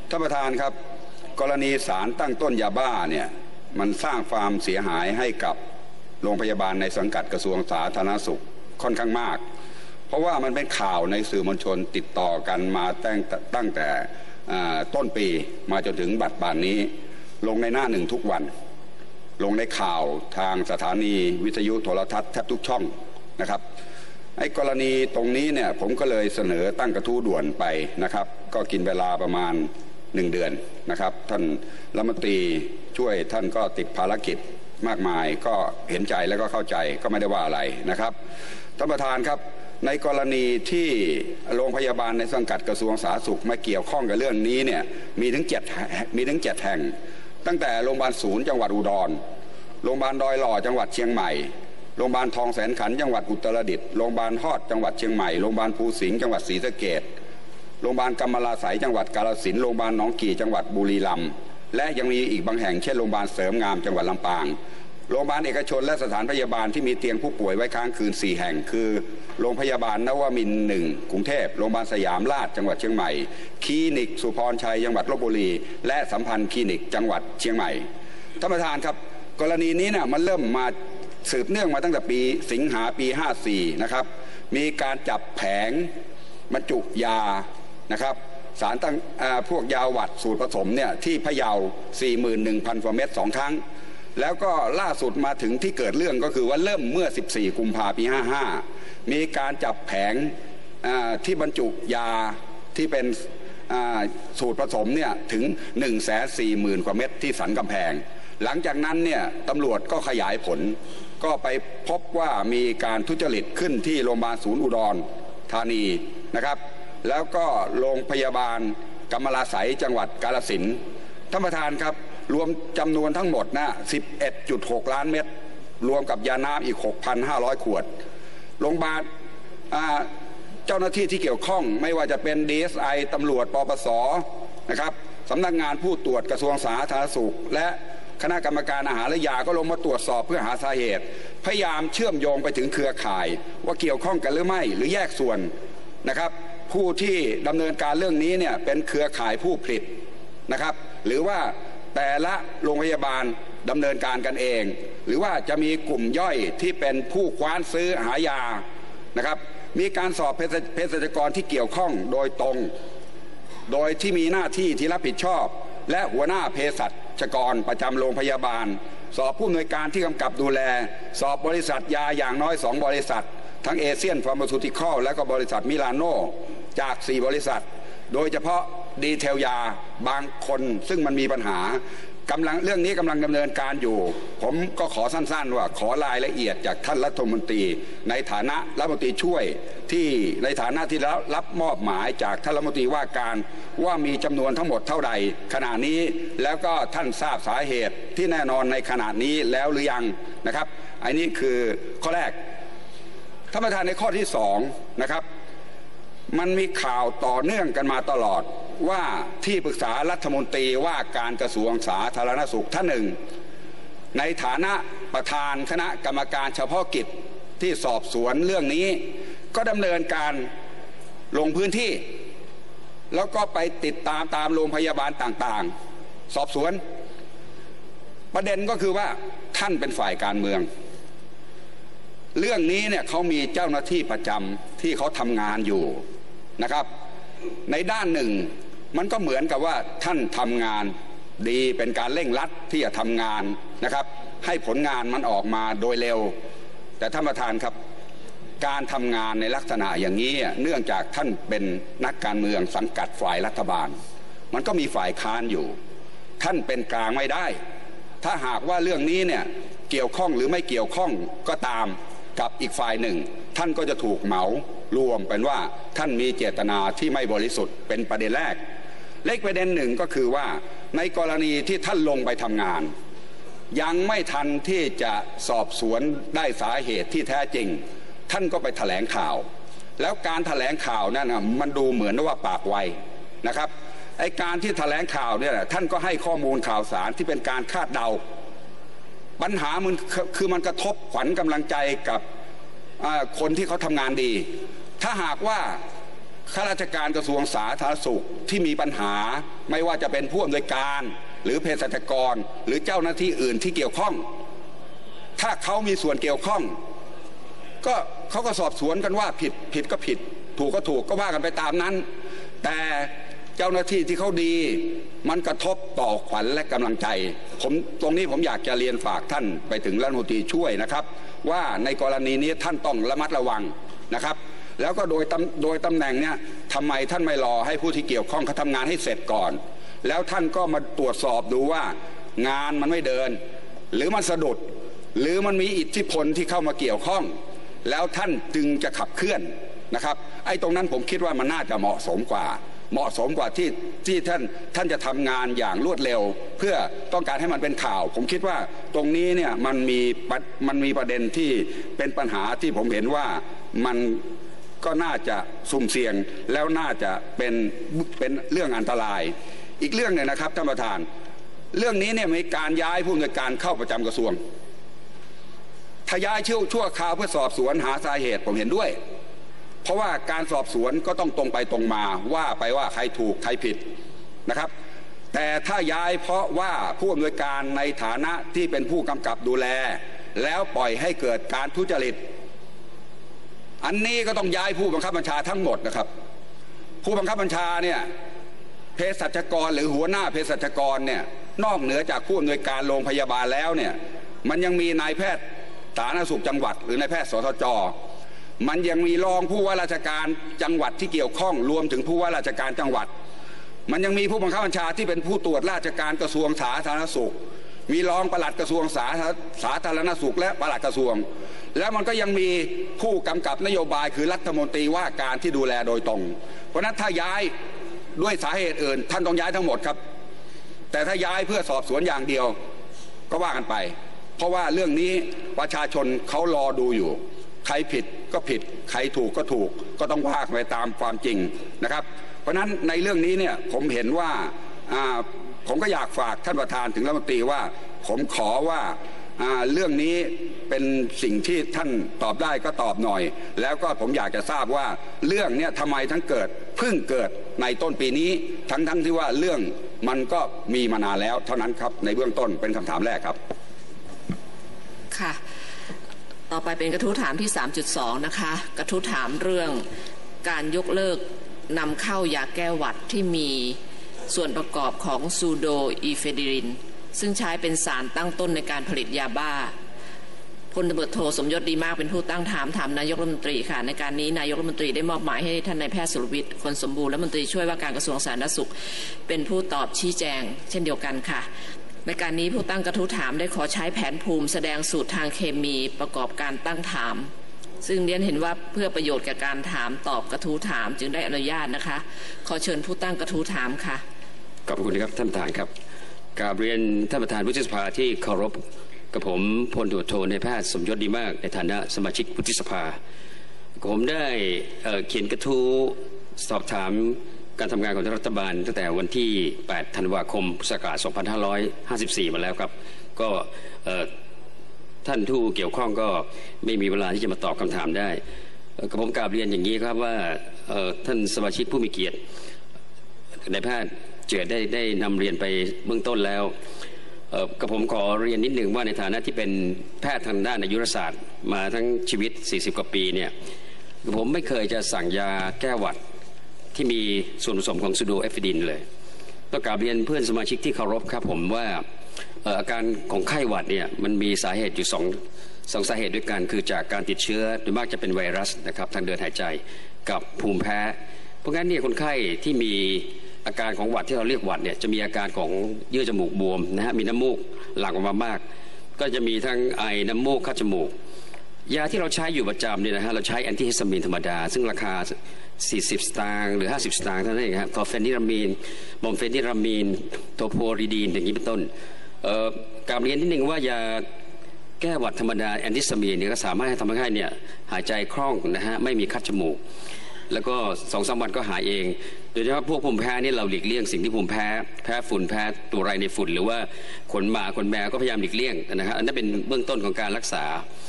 ท่านประธานครับกรณีสารตั้งต้นยาบ้าเนี่ยมันสร้างความเสียหายให้กับโรงพยาบาลในสังกัดกระทรวงสาธารณสุขค่อนข้างมากเพราะว่ามันเป็นข่าวในสื่อมวลชนติดต่อกันมาตั้งแต่ต้นปีมาจนถึงบัดบานนี้ลงในหน้าหนึ่งทุกวันลงในข่าวทางสถานีวิทยุโทรทัศน์แทบทุกช่องนะครับไอ้กรณีตรงนี้เนี่ยผมก็เลยเสนอตั้งกระทู้ด่วนไปนะครับก็กินเวลาประมาณ1 เดือนนะครับท่านรัฐมนตรีช่วยท่านก็ติดภารกิจมากมายก็เห็นใจแล้วก็เข้าใจก็ไม่ได้ว่าอะไรนะครับท่านประธานครับในกรณีที่โรงพยาบาลในสังกัดกระทรวงสาธารณสุขมาเกี่ยวข้องกับเรื่องนี้เนี่ยมีถึง7 แห่งตั้งแต่โรงพยาบาลศูนย์จังหวัดอุดรโรงพยาบาลดอยหล่อจังหวัดเชียงใหม่โรงพยาบาลทองแสนขันธ์จังหวัดอุตรดิตถ์โรงพยาบาลฮอดจังหวัดเชียงใหม่โรงพยาบาลภูสิงห์จังหวัดศรีสะเกษโรงพยาบาลกำมะลาไสยจังหวัดกาฬสินธุ์โรงพยาบาลหนองกี่จังหวัดบุรีรัมย์และยังมีอีกบางแห่งเช่นโรงพยาบาลเสริมงามจังหวัดลำปางโรงพยาบาลเอกชนและสถานพยาบาลที่มีเตียงผู้ป่วยไว้ค้างคืน4 แห่งคือโรงพยาบาลนวมินทร์1กรุงเทพโรงพยาบาลสยามราชจังหวัดเชียงใหม่คลินิกสุพรชัยจังหวัดลพบุรีและสัมพันธ์คลินิกจังหวัดเชียงใหม่ท่านประธานครับกรณีนี้เนี่ยมันเริ่มมาสืบเนื่องมาตั้งแต่ปีสิงหาปี54นะครับมีการจับแผงบรรจุยานะครับสารตั้งพวกยาหวัดสูตรผสมเนี่ยที่พะเยา 41,000 กว่าเม็ด2 ครั้งแล้วก็ล่าสุดมาถึงที่เกิดเรื่องก็คือว่าเริ่มเมื่อ14 กุมภาพันธ์ปี55มีการจับแผงที่บรรจุยาที่เป็นสูตรผสมเนี่ยถึง 140,000 กว่าเม็ดที่สันกำแพงหลังจากนั้นเนี่ยตำรวจก็ขยายผลก็ไปพบว่ามีการทุจริตขึ้นที่โรงพยาบาลศูนย์อุดรธานีนะครับแล้วก็โรงพยาบาลกำมะลาไสยจังหวัดกาฬสินธุ์ท่านประธานครับรวมจำนวนทั้งหมดนะ 11.6 ล้านเม็ดรวมกับยาน้ำอีก 6,500 ขวดโรงพยาบาลเจ้าหน้าที่ที่เกี่ยวข้องไม่ว่าจะเป็น DSI ตำรวจปปสนะครับสำนักงานผู้ตรวจกระทรวงสาธารณสุขและคณะกรรมการอาหารและยาก็ลงมาตรวจสอบเพื่อหาสาเหตุพยายามเชื่อมโยงไปถึงเครือข่ายว่าเกี่ยวข้องกันหรือไม่หรือแยกส่วนนะครับผู้ที่ดำเนินการเรื่องนี้เนี่ยเป็นเครือข่ายผู้ผลิตนะครับหรือว่าแต่ละโรงพยาบาลดำเนินการกันเองหรือว่าจะมีกลุ่มย่อยที่เป็นผู้คว้านซื้อหายานะครับมีการสอบเภสัชกรที่เกี่ยวข้องโดยตรงโดยที่มีหน้าที่ที่รับผิดชอบและหัวหน้าเภสัชกรประจำโรงพยาบาลสอบผู้อำนวยการที่กำกับดูแลสอบบริษัทยาอย่างน้อย2 บริษัททั้งเอเชียนฟาร์มาซูติคอลและก็บริษัทมิลานโนจาก4 บริษัทโดยเฉพาะดีเทลยาบางคนซึ่งมันมีปัญหาเรื่องนี้กำลังดำเนินการอยู่ผมก็ขอสั้นๆว่าขอรายละเอียดจากท่านรัฐมนตรีในฐานะรัฐมนตรีช่วยที่ในฐานะที่รับมอบหมายจากท่านรัฐมนตรีว่าการว่ามีจำนวนทั้งหมดเท่าใดขณะนี้แล้วก็ท่านทราบสาเหตุที่แน่นอนในขณะนี้แล้วหรือยังนะครับอันนี้คือข้อแรกท่านประธานในข้อที่2นะครับมันมีข่าวต่อเนื่องกันมาตลอดว่าที่ปรึกษารัฐมนตรีว่าการกระทรวงสาธารณสุขท่านหนึ่งในฐานะประธานคณะกรรมการเฉพาะกิจที่สอบสวนเรื่องนี้ก็ดำเนินการลงพื้นที่แล้วก็ไปติดตามโรงพยาบาลต่างๆสอบสวนประเด็นก็คือว่าท่านเป็นฝ่ายการเมืองเรื่องนี้เนี่ยเขามีเจ้าหน้าที่ประจำที่เขาทำงานอยู่นะครับในด้านหนึ่งมันก็เหมือนกับว่าท่านทำงานดีเป็นการเร่งรัดที่จะทำงานนะครับให้ผลงานมันออกมาโดยเร็วแต่ท่านประธานครับการทำงานในลักษณะอย่างนี้เนื่องจากท่านเป็นนักการเมืองสังกัดฝ่ายรัฐบาลมันก็มีฝ่ายค้านอยู่ท่านเป็นกลางไม่ได้ถ้าหากว่าเรื่องนี้เนี่ยเกี่ยวข้องหรือไม่เกี่ยวข้องก็ตามกับอีกฝ่ายหนึ่งท่านก็จะถูกเหมารวมเป็นว่าท่านมีเจตนาที่ไม่บริสุทธิ์เป็นประเด็นแรกเลขประเด็นหนึ่งก็คือว่าในกรณีที่ท่านลงไปทำงานยังไม่ทันที่จะสอบสวนได้สาเหตุที่แท้จริงท่านก็ไปแถลงข่าวแล้วการแถลงข่าวนั่นนะมันดูเหมือนว่าปากไวนะครับไอการที่แถลงข่าวเนี่ยท่านก็ให้ข้อมูลข่าวสารที่เป็นการคาดเดาปัญหามันคือมันกระทบขวัญกำลังใจกับคนที่เขาทำงานดีถ้าหากว่าข้าราชการกระทรวงสาธารณสุขที่มีปัญหาไม่ว่าจะเป็นผู้อำนวยการหรือเภสัชกรหรือเจ้าหน้าที่อื่นที่เกี่ยวข้องถ้าเขามีส่วนเกี่ยวข้องก็เขาก็สอบสวนกันว่าผิดก็ผิดถูกก็ถูกก็ว่ากันไปตามนั้นแต่เจ้าหน้าที่ที่เขาดีมันกระทบต่อขวัญและกำลังใจตรงนี้ผมอยากจะเรียนฝากท่านไปถึงรัฐมนตรีช่วยนะครับว่าในกรณีนี้ท่านต้องระมัดระวังนะครับแล้วก็โดยตำแหน่งเนี่ยทำไมท่านไม่รอให้ผู้ที่เกี่ยวข้องเขาทำงานให้เสร็จก่อนแล้วท่านก็มาตรวจสอบดูว่างานมันไม่เดินหรือมันสะดุดหรือมันมีอิทธิพลที่เข้ามาเกี่ยวข้องแล้วท่านจึงจะขับเคลื่อนนะครับไอ้ตรงนั้นผมคิดว่ามันน่าจะเหมาะสมกว่าที่ท่านจะทำงานอย่างรวดเร็วเพื่อต้องการให้มันเป็นข่าวผมคิดว่าตรงนี้เนี่ยมันมีประเด็นที่เป็นปัญหาที่ผมเห็นว่ามันก็น่าจะสุ่มเสี่ยงแล้วน่าจะเป็นเรื่องอันตรายอีกเรื่องหนึ่งนะครับท่านประธานเรื่องนี้เนี่ยมีการย้ายผู้อำนวยการเข้าประจำกระทรวงถ้าย้ายชั่วคราวเพื่อสอบสวนหาสาเหตุผมเห็นด้วยเพราะว่าการสอบสวนก็ต้องตรงไปตรงมาว่าไปว่าใครถูกใครผิดนะครับแต่ถ้าย้ายเพราะว่าผู้อำนวยการในฐานะที่เป็นผู้กำกับดูแลแล้วปล่อยให้เกิดการทุจริตอันนี้ก็ต้องย้ายผู้บังคับบัญชาทั้งหมดนะครับผู้บังคับบัญชาเนี่ยเภสัชกรหรือหัวหน้าเภสัชกรเนี่ยนอกเหนือจากผู้อำนวยการโรงพยาบาลแล้วเนี่ยมันยังมีนายแพทย์สาธารณสุขจังหวัดหรือนายแพทย์สทจ.มันยังมีรองผู้ว่าราชการจังหวัดที่เกี่ยวข้องรวมถึงผู้ว่าราชการจังหวัดมันยังมีผู้บังคับบัญชาที่เป็นผู้ตรวจราชการกระทรวงสาธารณสุขมีรองปลัดกระทรวงสาธารณสุขและปลัดกระทรวงแล้วมันก็ยังมีผู้กำกับนโยบายคือรัฐมนตรีว่าการที่ดูแลโดยตรงเพราะนั้นถ้าย้ายด้วยสาเหตุอื่นท่านต้องย้ายทั้งหมดครับแต่ถ้าย้ายเพื่อสอบสวนอย่างเดียวก็ว่ากันไปเพราะว่าเรื่องนี้ประชาชนเขารอดูอยู่ใครผิดก็ผิดใครถูกก็ถูกก็ต้องว่าไปตามความจริงนะครับเพราะฉะนั้นในเรื่องนี้เนี่ยผมเห็นว่าผมก็อยากฝากท่านประธานถึงรัฐมนตรีว่าผมขอว่าเรื่องนี้เป็นสิ่งที่ท่านตอบได้ก็ตอบหน่อยแล้วก็ผมอยากจะทราบว่าเรื่องนี้ทำไมเพิ่งเกิดในต้นปีนี้ทั้งที่ว่าเรื่องมันก็มีมานานแล้วเท่านั้นครับในเบื้องต้นเป็นคำถามแรกครับค่ะต่อไปเป็นกระทู้ถามที่ 3.2 นะคะกระทู้ถามเรื่องการยกเลิกนำเข้ายาแก้หวัดที่มีส่วนประกอบของซูโดอีเฟดิรินซึ่งใช้เป็นสารตั้งต้นในการผลิตยาบ้าพลตำรวจโทสมยศดีมากเป็นผู้ตั้งถามนายกรัฐมนตรีค่ะในการนี้นายกรัฐมนตรีได้มอบหมายให้ท่านนายแพทย์สุรวิทย์คนสมบูรณ์และรัฐมนตรีช่วยว่าการกระทรวงสาธารณสุขเป็นผู้ตอบชี้แจงเช่นเดียวกันค่ะในการนี้ผู้ตั้งกระทู้ถามได้ขอใช้แผนภูมิแสดงสูตรทางเคมีประกอบการตั้งถามซึ่งเรียนเห็นว่าเพื่อประโยชน์แก่การถามตอบกระทู้ถามจึงได้อนุญาตนะคะขอเชิญผู้ตั้งกระทู้ถามค่ะขอบคุณครับท่านประธานครับกราบเรียนท่านประธานวุฒิสภาที่เคารพกับผมพลตำรวจโทนายแพทย์สมยศดีมากในฐานะสมาชิกวุฒิสภาผมได้เขียนกระทู้สอบถามการทำงานของรัฐบาลตั้งแต่วันที่8ธันวาคมพุทธศักราช2554มาแล้วครับก็ท่านผู้เกี่ยวข้องก็ไม่มีเวลาที่จะมาตอบคำถามได้กับผมกราบเรียนอย่างนี้ครับว่าท่านสมาชิกผู้มีเกียรตินายแพทย์เจิดได้นำเรียนไปเบื้องต้นแล้วกับผมขอเรียนนิดหนึ่งว่าในฐานะที่เป็นแพทย์ทางด้านอายุรศาสตร์มาทั้งชีวิต40กว่าปีเนี่ยผมไม่เคยจะสั่งยาแก้หวัดที่มีส่วนผสมของซูโดเอฟิดินเลยต้องกราบเรียนเพื่อนสมาชิกที่เคารพครับผมว่าอาการของไข้หวัดเนี่ยมันมีสาเหตุอยู่สองสาเหตุด้วยกันคือจากการติดเชื้อโดยมากจะเป็นไวรัสนะครับทางเดินหายใจกับภูมิแพ้เพราะงั้นเนี่ยคนไข้ที่มีอาการของหวัดที่เราเรียกหวัดเนี่ยจะมีอาการของเยื่อจมูกบวมนะฮะมีน้ำมูกหลั่งออกมามากก็จะมีทั้งไอน้ำมูกคัดจมูกยาที่เราใช้อยู่ประจำเนี่ยนะฮะเราใช้แอนติฮิสตามีนธรรมดาซึ่งราคา40 สตางค์หรือ50 สตางค์เท่านั้นเองครับทอร์เฟนิรามีนบอมเฟนิรามีนโทโพริดีนอย่างนี้เป็นต้นกราบเรียนนิดนึงว่ายาแก้หวัดธรรมดาแอนติฮิสตามีนเนี่ยก็สามารถให้ทำให้เนี่ยหายใจคล่องนะฮะไม่มีคัดจมูกแล้วก็2-3 วันก็หายเองโดยเฉพาะพวกภูมิแพ้นี่เราหลีกเลี่ยงสิ่งที่ภูมิแพ้ฝุ่นแพ้ตัวไรในฝุ่นหรือว่าขนหมาขนแมวก็พยายามหลีกเลี่ยงนะฮะอันนั้นเป็นเบื้องต้นของการรักษา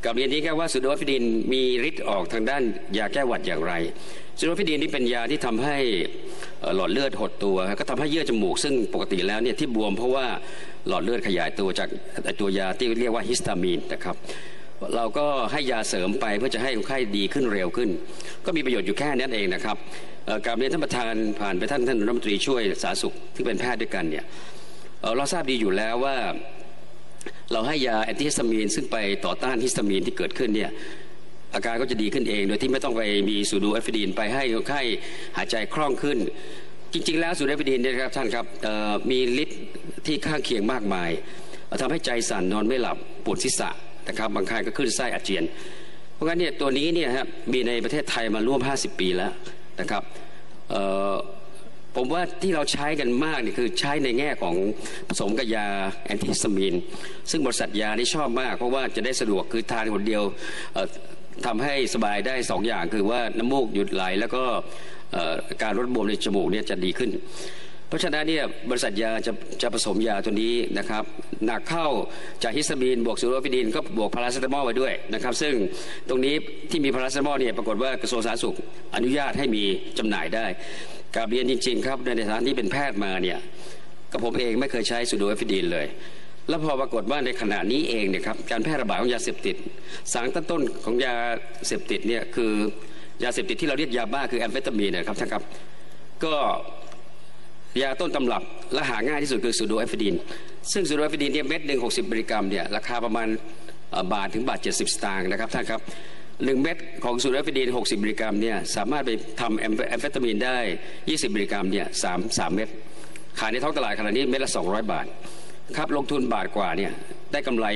กับเรียนนี้แค่ว่าซูโดแอฟิดินมีฤทธิ์ออกทางด้านยาแก้หวัดอย่างไรซูโดแอฟิดินนี่เป็นยาที่ทำให้หลอดเลือดหดตัวก็ทำให้เยื่อจมูกซึ่งปกติแล้วเนี่ยที่บวมเพราะว่าหลอดเลือดขยายตัวจากตัวยาที่เรียกว่าฮิสตามีนนะครับเราก็ให้ยาเสริมไปเพื่อจะให้คนไข้ดีขึ้นเร็วขึ้นก็มีประโยชน์อยู่แค่นั้นเองนะครับการเรียนท่านประธานผ่านไปท่านรัฐมนตรีช่วยสาธารณสุขที่เป็นแพทย์ด้วยกันเนี่ยเราทราบดีอยู่แล้วว่าเราให้ยาแอนติฮิสตามีนซึ่งไปต่อต้านฮิสตามีนที่เกิดขึ้นเนี่ยอาการก็จะดีขึ้นเองโดยที่ไม่ต้องไปมีซูโดแอฟิดินไปให้คนไข้หายใจคล่องขึ้นจริงๆแล้วซูโดแอฟิดินเนี่ยครับท่านครับมีฤทธิ์ที่ข้างเคียงมากมายทำให้ใจสั่นนอนไม่หลับปวดศีรษะนะครับบางครั้งก็ขึ้นไส้อาเจียนเพราะงั้นเนี่ยตัวนี้เนี่ยครับมีในประเทศไทยมาร่วม50 ปีแล้วนะครับผมว่าที่เราใช้กันมากนี่คือใช้ในแง่ของผสมกับยาแอนติฮิสตามีนซึ่งบริษัทยานี่ชอบมากเพราะว่าจะได้สะดวกคือทานคนเดียวทำให้สบายได้2 อย่างคือว่าน้ำมูกหยุดไหลแล้วก็การลดบวมในจมูกเนี่ยจะดีขึ้นเพราะฉะนั้นเนี่ยบริษัทยาจะผสมยาตัวนี้นะครับหนักเข้าจากฮิสตามีนบวกซูโดแอฟิดินก็บวกพาราเซตามอลไว้ด้วยนะครับซึ่งตรงนี้ที่มีพาราเซตามอลเนี่ยปรากฏว่ากระทรวงสาธารณสุขอนุญาตให้มีจำหน่ายได้กราบเรียนจริงๆครับในฐานะที่เป็นแพทย์มาเนี่ยกับผมเองไม่เคยใช้ซูโดแอฟิดินเลยแล้วพอปรากฏว่าในขณะนี้เองเนี่ยครับการแพร่ระบาดของยาเสพติดสารตั้งต้นของยาเสพติดเนี่ยคือยาเสพติดที่เราเรียกยาบ้าคือแอมเฟตามีนนะครับท่านครับก็ยาต้นตำรับและหาง่ายที่สุดคือซูโดแอฟิดินซึ่งซูโดแอฟิดินเนี่ยเม็ดหนึ่ง60 มิลลิกรัมเนี่ยราคาประมาณบาทถึงบาท70 สตางค์นะครับท่านครับ1 เม็ดของซูโดแอฟิดิน60 มิลลิกรัมเนี่ยสามารถไปทำแอมเฟตามีนได้20 มิลลิกรัมเนี่ย3 เม็ดขายในท้องตลาดขณะนี้เม็ดละ200 บาทครับลงทุนบาทกว่าเนี่ยได้กำไร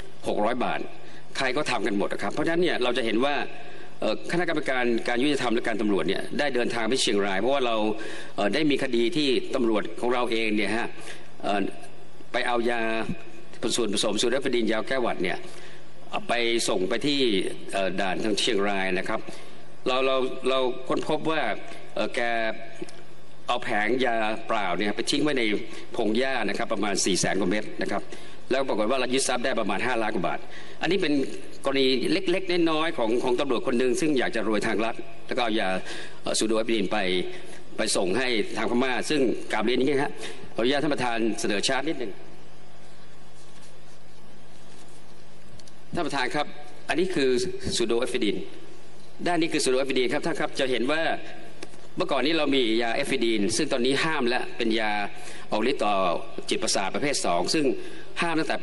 600 บาทใครก็ทำกันหมดนะครับเพราะฉะนั้นเนี่ยเราจะเห็นว่าคณะกรรมการยุติธรรมและการตำรวจเนี่ยได้เดินทางไปเชียงรายเพราะว่าเราได้มีคดีที่ตำรวจของเราเองเนี่ยฮะไปเอายาส่วนผสมซูโดแอฟิดินยาแก้หวัดเนี่ยไปส่งไปที่ด่านทางเชียงรายนะครับเราค้นพบว่าแกเอาแผงยาเปล่าเนี่ยไปทิ้งไว้ในพงหญ้านะครับประมาณ400,000 กว่าเม็ดนะครับแล้วปรากฏว่าเรายึดทรัพย์ได้ประมาณ5 ล้านกว่าบาทอันนี้เป็นกรณีเล็กๆน้อยๆของตำรวจคนหนึ่งซึ่งอยากจะรวยทางลัดแล้วก็เอายาซูโดแอฟิดินไปส่งให้ทางพม่าซึ่งกราบเรียนอย่างนี้ครับขออนุญาตท่านประธานเสนอชาร์ตนิดหนึ่งท่านประธานครับอันนี้คือซูโดแอฟิดินด้านนี้คือซูโดแอฟิดินครับท่านครับจะเห็นว่าเมื่อก่อนนี้เรามียาแอฟิดินซึ่งตอนนี้ห้ามแล้วเป็นยาออกฤทธิ์ต่อจิตประสาทประเภท2ซึ่งห้ามตั้งแต่ปี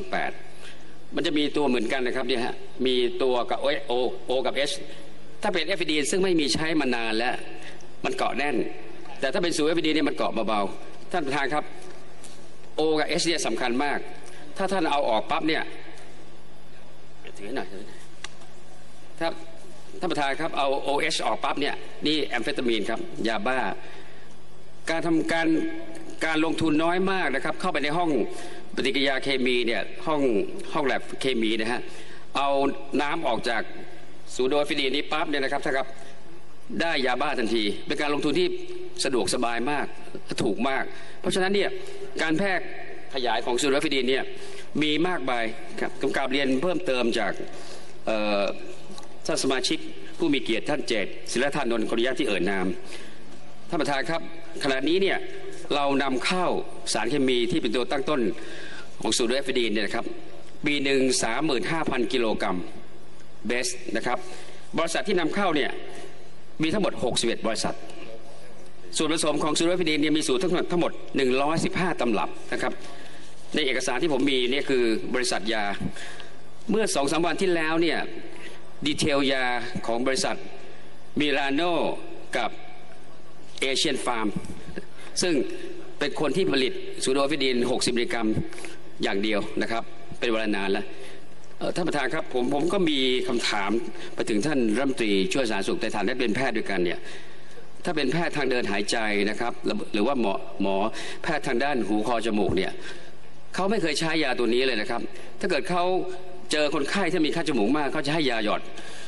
2518มันจะมีตัวเหมือนกันนะครับเนี่ยฮะมีตัวกับโอกับเอชถ้าเป็นแอฟิดินซึ่งไม่มีใช้มานานแล้วมันเกาะแน่นแต่ถ้าเป็นซูโดแอฟิดินเนี่ยมันเกาะเบาๆท่านประธานครับโอกับเอชเนี่ยสำคัญมากถ้าท่านเอาออกปั๊บเนี่ยถือหน่อยครับท่านประธานครับเอา OH ออกปั๊บเนี่ยนี่แอมเฟตามีนครับยาบ้าการทำการลงทุนน้อยมากนะครับเข้าไปในห้องปฏิกิริยาเคมีเนี่ยห้องแลบเคมีนะฮะเอาน้ำออกจากซูโดแอฟิดินนี้ปั๊บเนี่ยนะครับท่านครับได้ยาบ้าทันทีเป็นการลงทุนที่สะดวกสบายมากถูกมากเพราะฉะนั้นเนี่ยการแพร่ขยายของซูโดแอฟิดินเนี่ยมีมากมายครับกำกับเรียนเพิ่มเติมจากท่านสมาชิกผู้มีเกียรติท่านเจตศิลธานนท์ขออนุญาตที่เอ่ยนามท่านประธานครับขณะนี้เนี่ยเรานำเข้าสารเคมีที่เป็นตัวตั้งต้นของซูโดแอฟิดินเนี่ยนะครับปีหนึ่ง 35,000 กิโลกรัมเบสนะครับบริษัทที่นำเข้าเนี่ยมีทั้งหมด61 บริษัทส่วนผสมของซูโดแอฟิดินเนี่ยมีสูตรทั้งหมด115 ตำรับนะครับในเอกสารที่ผมมีเนี่ยคือบริษัทยาเมื่อ 2-3 วันที่แล้วเนี่ยดีเทลยาของบริษัทมิลานโนกับเอเชียนฟาร์มซึ่งเป็นคนที่ผลิตซูโดแอฟิดิน60 มิลลิกรัมอย่างเดียวนะครับเป็นเวลานานแล้วท่านประธานครับผมก็มีคำถามไปถึงท่านรัฐมนตรีช่วยสาธารณสุขในฐานะเป็นแพทย์ด้วยกันเนี่ยถ้าเป็นแพทย์ทางเดินหายใจนะครับหรือว่าหมอแพทย์ทางด้านหูคอจมูกเนี่ยเขาไม่เคยใช้ยาตัวนี้เลยนะครับถ้าเกิดเขาเจอคนไข้ที่มีคัดจมูกมากเขาจะให้ยาหยอด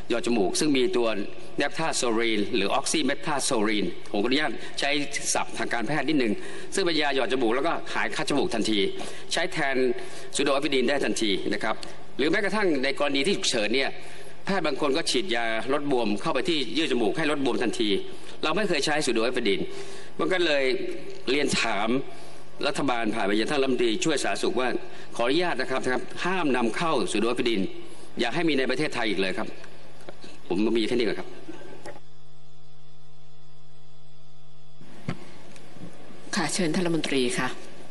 หยอดจมูกซึ่งมีตัวเนปทาโซรีนหรือออกซิเมทาโซรีนผมขออนุญาตใช้ศัพท์ทางการแพทย์นิดหนึ่งซึ่งเป็นยาหยอดจมูกแล้วก็หายคัดจมูกทันทีใช้แทนซูโดอะฟิดีนได้ทันทีนะครับหรือแม้กระทั่งในกรณีที่ฉุกเฉินเนี่ยแพทย์บางคนก็ฉีดยาลดบวมเข้าไปที่เยื่อจมูกให้ลดบวมทันทีเราไม่เคยใช้ซูโดอะฟิดีนมันก็เลยเรียนถามรัฐบาลผ่านไปยังท่านรัฐมนตรีช่วยสาธารณสุขว่าขออนุญาตนะครับห้ามนำเข้าซูโดอะฟิดีนอย่าให้มีในประเทศไทยอีกเลยครับผมมีแค่นี้ก่อนครับค่ะเชิญท่านรัฐมนตรีค่ะ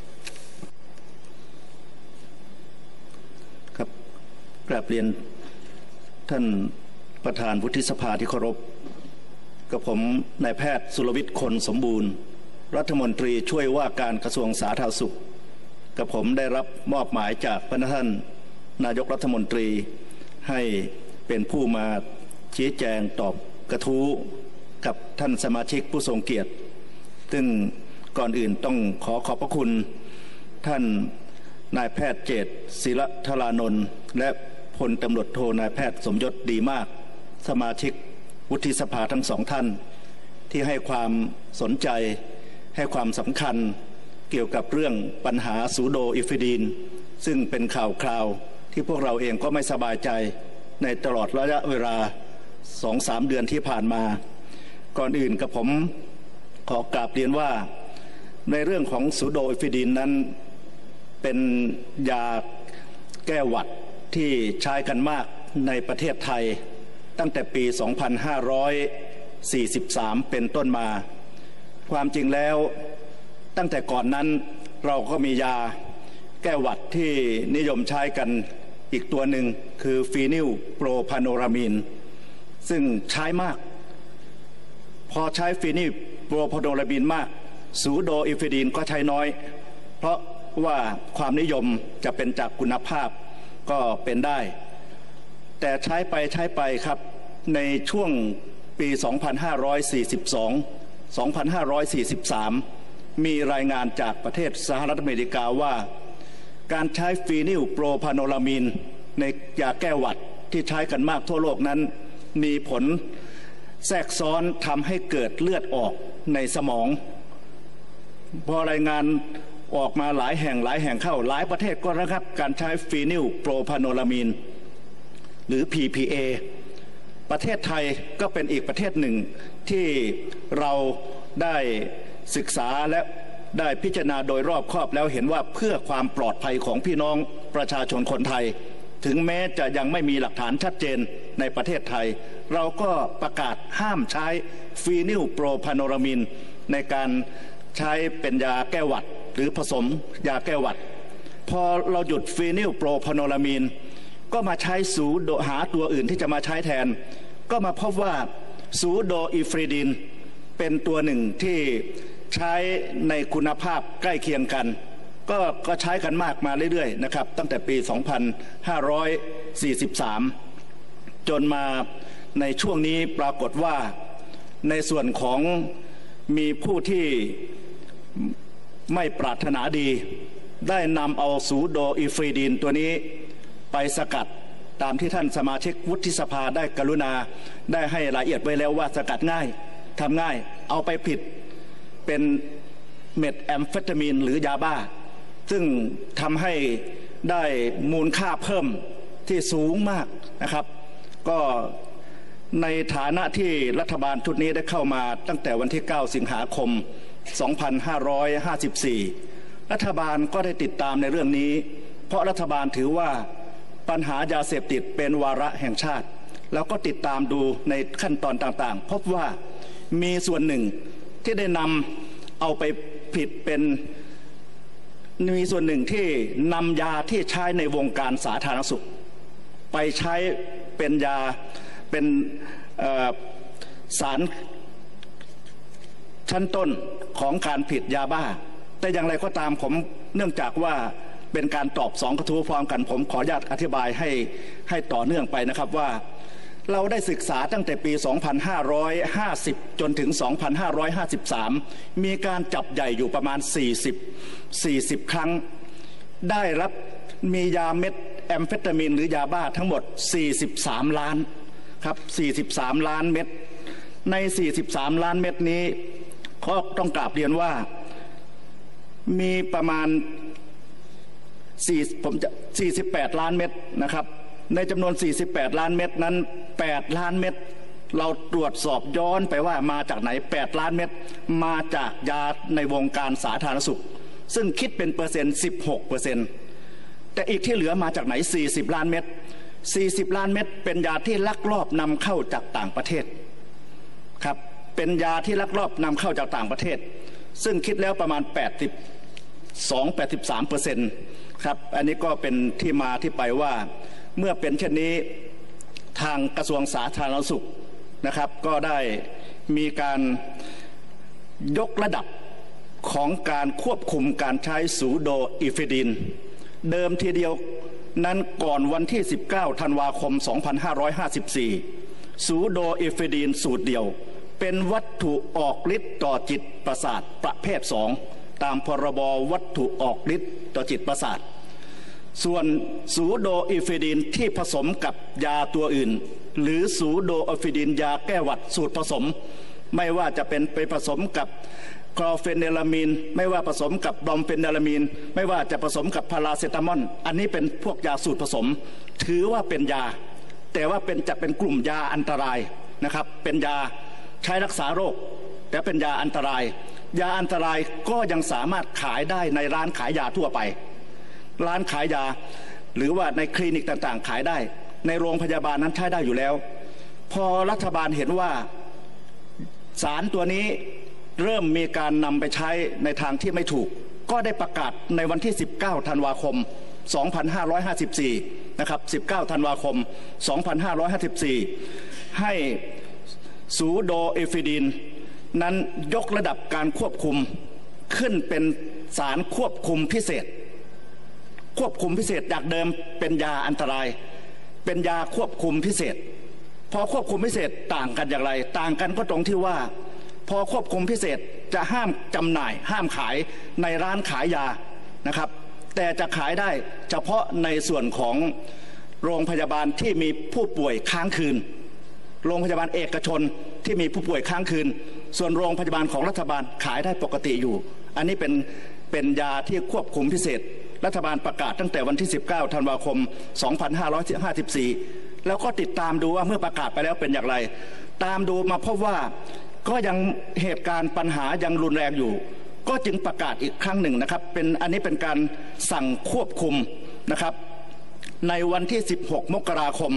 ครับกราบเรียนท่านประธานวุฒิสภาที่เคารพกับผมนายแพทย์สุรวิทย์คนสมบูรณ์รัฐมนตรีช่วยว่าการกระทรวงสาธารณสุขกับผมได้รับมอบหมายจากพระท่านนายกรัฐมนตรีให้เป็นผู้มาชี้แจงตอบกระทู้กับท่านสมาชิกผู้ทรงเกียรติซึ่งก่อนอื่นต้องขอบพระคุณท่านนายแพทย์เจตศิรธารานนท์และพลตำรวจโทนายแพทย์สมยศดีมากสมาชิกวุฒิสภาทั้งสองท่านที่ให้ความสนใจให้ความสำคัญเกี่ยวกับเรื่องปัญหาซูโดอิฟิดีนซึ่งเป็นข่าวคราวที่พวกเราเองก็ไม่สบายใจในตลอดระยะเวลา 2-3 เดือนที่ผ่านมาก่อนอื่นกับผมขอกราบเรียนว่าในเรื่องของซูโดอิฟิดีนนั้นเป็นยาแก้หวัดที่ใช้กันมากในประเทศไทยตั้งแต่ปี 2543 เป็นต้นมาความจริงแล้วตั้งแต่ก่อนนั้นเราก็มียาแก้หวัดที่นิยมใช้กันอีกตัวหนึ่งคือฟีนิลโปรพาโนรามีนซึ่งใช้มากพอใช้ฟีนิลโปรพาโนรามีนมากซูโดอิฟิดีนก็ใช้น้อยเพราะว่าความนิยมจะเป็นจากคุณภาพก็เป็นได้แต่ใช้ไปครับในช่วงปี 2542-2543 มีรายงานจากประเทศสหรัฐอเมริกาว่าการใช้ฟีนิลโปรพาโนรามีนในยาแก้หวัดที่ใช้กันมากทั่วโลกนั้นมีผลแทรกซ้อนทำให้เกิดเลือดออกในสมองพอรายงานออกมาหลายแห่งเข้าหลายประเทศก็ระงับการใช้ฟีนิลโปรพาโนรามีนหรือ PPA ประเทศไทยก็เป็นอีกประเทศหนึ่งที่เราได้ศึกษาและได้พิจารณาโดยรอบคอบแล้วเห็นว่าเพื่อความปลอดภัยของพี่น้องประชาชนคนไทยถึงแม้จะยังไม่มีหลักฐานชัดเจนในประเทศไทยเราก็ประกาศห้ามใช้ฟีนิลโปรพาโนรามีนในการใช้เป็นยาแก้หวัดหรือผสมยาแก้หวัดพอเราหยุดฟีนิลโปรพาโนรามีนก็มาใช้ซูโดหาตัวอื่นที่จะมาใช้แทนก็มาพบว่าซูโดอิฟริดินเป็นตัวหนึ่งที่ใช้ในคุณภาพใกล้เคียงกันก็ใช้กันมากมาเรื่อยๆนะครับตั้งแต่ปี 2543 จนมาในช่วงนี้ปรากฏว่าในส่วนของมีผู้ที่ไม่ปรารถนาดีได้นำเอาซูโดอิฟริดินตัวนี้ไปสกัดตามที่ท่านสมาชิกวุฒิสภาได้กรุณาได้ให้รายละเอียดไว้แล้วว่าสกัดง่ายทำง่ายเอาไปผิดเป็นเม็ดแอมเฟตามีนหรือยาบ้าซึ่งทำให้ได้มูลค่าเพิ่มที่สูงมากนะครับก็ในฐานะที่รัฐบาลชุดนี้ได้เข้ามาตั้งแต่วันที่ 9 สิงหาคม 2554 รัฐบาลก็ได้ติดตามในเรื่องนี้เพราะรัฐบาลถือว่าปัญหายาเสพติดเป็นวาระแห่งชาติแล้วก็ติดตามดูในขั้นตอนต่างๆพบว่ามีส่วนหนึ่งที่ได้นำเอาไปผิดเป็นมีส่วนหนึ่งที่นำยาที่ใช้ในวงการสาธารณสุขไปใช้เป็นยาเป็นสารชั้นต้นของการผิดยาบ้าแต่อย่างไรก็ตามผมเนื่องจากว่าเป็นการตอบ2กระทู้พร้อมกันผมขออนุญาตอธิบายให้ต่อเนื่องไปนะครับว่าเราได้ศึกษาตั้งแต่ปี 2550 จนถึง 2553 มีการจับใหญ่อยู่ประมาณ 40 ครั้งได้รับมียาเม็ดแอมเฟตามีนหรือยาบ้าทั้งหมด43 ล้านครับ43ล้านเม็ดใน43ล้านเม็ดนี้ก็ต้องกราบเรียนว่ามีประมาณ48ล้านเม็ดนะครับในจำนวน48ล้านเม็ดนั้น8ล้านเม็ดเราตรวจสอบย้อนไปว่ามาจากไหน8ล้านเม็ดมาจากยาในวงการสาธารณสุขซึ่งคิดเป็นเปอร์เซ็นต์16%แต่อีกที่เหลือมาจากไหน40ล้านเม็ด40ล้านเม็ดเป็นยาที่ลักลอบนำเข้าจากต่างประเทศครับเป็นยาที่ลักลอบนำเข้าจากต่างประเทศซึ่งคิดแล้วประมาณ83%ครับอันนี้ก็เป็นที่มาที่ไปว่าเมื่อเป็นเช่นนี้ทางกระทรวงสาธารณสุขนะครับก็ได้มีการยกระดับของการควบคุมการใช้ซูโดอิฟิดินเดิมทีเดียวนั้นก่อนวันที่19ธันวาคม2554ซูโดอิฟิดินสูตรเดียวเป็นวัตถุออกฤทธิ์ต่อจิตประสาทประเภท2ตามพรบวัตถุออกฤทธิ์ต่อจิตประสาทส่วนซูโดอิฟิดินที่ผสมกับยาตัวอื่นหรือซูโดอิฟิดินยาแก้หวัดสูตรผสมไม่ว่าจะเป็นไปผสมกับคลอเฟเนลามีนไม่ว่าผสมกับบรอมเฟเนลามีนไม่ว่าจะผสมกับพาราเซตามอลอันนี้เป็นพวกยาสูตรผสมถือว่าเป็นยาแต่ว่าจะเป็นกลุ่มยาอันตรายนะครับเป็นยาใช้รักษาโรคแต่เป็นยาอันตรายยาอันตรายก็ยังสามารถขายได้ในร้านขายยาทั่วไปร้านขายยาหรือว่าในคลินิกต่างๆขายได้ในโรงพยาบาลนั้นใช้ได้อยู่แล้วพอรัฐบาลเห็นว่าสารตัวนี้เริ่มมีการนำไปใช้ในทางที่ไม่ถูกก็ได้ประกาศในวันที่19ธันวาคม2554นะครับ19ธันวาคม2554ให้ซูโดอิฟิดินนั้นยกระดับการควบคุมขึ้นเป็นสารควบคุมพิเศษจากเดิมเป็นยาอันตรายเป็นยาควบคุมพิเศษพอควบคุมพิเศษต่างกันอย่างไรต่างกันก็ตรงที่ว่าพอควบคุมพิเศษจะห้ามจำหน่ายห้ามขายในร้านขายยานะครับแต่จะขายได้เฉพาะในส่วนของโรงพยาบาลที่มีผู้ป่วยค้างคืนโรงพยาบาลเอกชนที่มีผู้ป่วยค้างคืนส่วนโรงพยาบาลของรัฐบาลขายได้ปกติอยู่อันนี้เป็นยาที่ควบคุมพิเศษรัฐบาลประกาศตั้งแต่วันที่19ธันวาคม2554แล้วก็ติดตามดูว่าเมื่อประกาศไปแล้วเป็นอย่างไรตามดูมาพบว่าก็ยังเหตุการณ์ปัญหายังรุนแรงอยู่ก็จึงประกาศอีกครั้งหนึ่งนะครับอันนี้เป็นการสั่งควบคุมนะครับในวันที่16มกราคม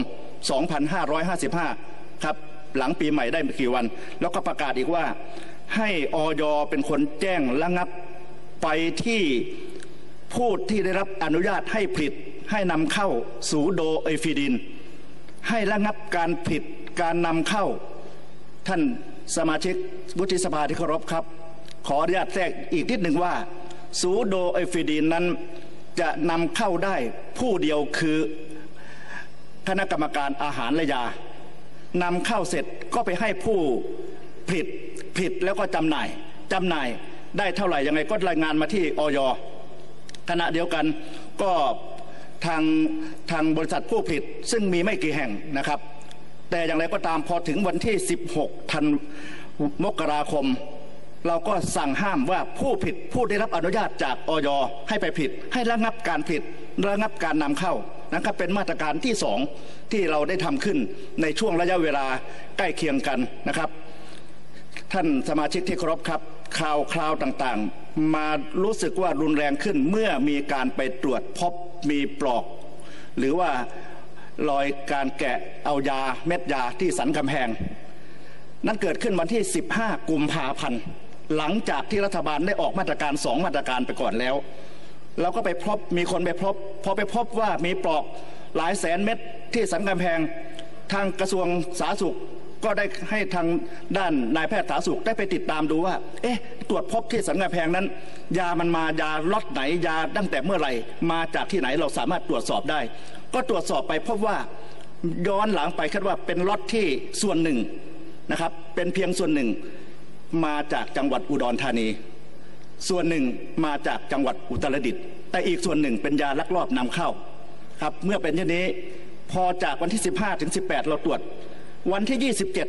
2555ครับหลังปีใหม่ได้ไม่กี่วันแล้วก็ประกาศอีกว่าให้อย.เป็นคนแจ้งระงับไปที่ผู้ที่ได้รับอนุญาตให้ผลิตให้นำเข้าซูโดอิฟิดินให้ระงับการผลิตการนำเข้าท่านสมาชิกวุฒิสภาที่เคารพครับขออนุญาตแทรกอีกนิดหนึ่งว่าซูโดอิฟิดินนั้นจะนำเข้าได้ผู้เดียวคือคณะกรรมการอาหารและยานำเข้าเสร็จก็ไปให้ผู้ผลิตแล้วก็จำหน่ายได้เท่าไหร่ยังไงก็รายงานมาที่อย.ขณะเดียวกันก็ทางบริษัทผู้ผลิตซึ่งมีไม่กี่แห่งนะครับแต่อย่างไรก็ตามพอถึงวันที่16 มกราคมเราก็สั่งห้ามว่าผู้ได้รับอนุญาตจากอย.ให้ไปผลิตให้ระงับการผลิตระงับการนำเข้านะครับเป็นมาตรการที่2ที่เราได้ทำขึ้นในช่วงระยะเวลาใกล้เคียงกันนะครับท่านสมาชิกที่เคารพครับข่าวต่างๆมารู้สึกว่ารุนแรงขึ้นเมื่อมีการไปตรวจพบมีปลอกหรือว่ารอยการแกะเอายาเม็ดยาที่สันกำแพงนั้นเกิดขึ้นวันที่15กุมภาพันธ์หลังจากที่รัฐบาลได้ออกมาตรการ2มาตรการไปก่อนแล้วเราก็ไปพบมีคนไปพบพอไปพบว่ามีปลอกหลายแสนเม็ดที่สันกำแพงทางกระทรวงสาธารณสุขก็ได้ให้ทางด้านนายแพทย์สาธารณสุขได้ไปติดตามดูว่าตรวจพบที่สันกำแพงนั้นยามันมายาล็อตไหนยาตั้งแต่เมื่อไหร่มาจากที่ไหนเราสามารถตรวจสอบได้ก็ตรวจสอบไปพบว่าย้อนหลังไปคาดว่าเป็นล็อตที่ส่วนหนึ่งนะครับเป็นเพียงส่วนหนึ่งมาจากจังหวัดอุดรธานีส่วนหนึ่งมาจากจังหวัดอุตรดิตถ์แต่อีกส่วนหนึ่งเป็นยาลักลอบนำเข้าครับเมื่อเป็นเช่นนี้พอจากวันที่15ถึง18เราตรวจวันที่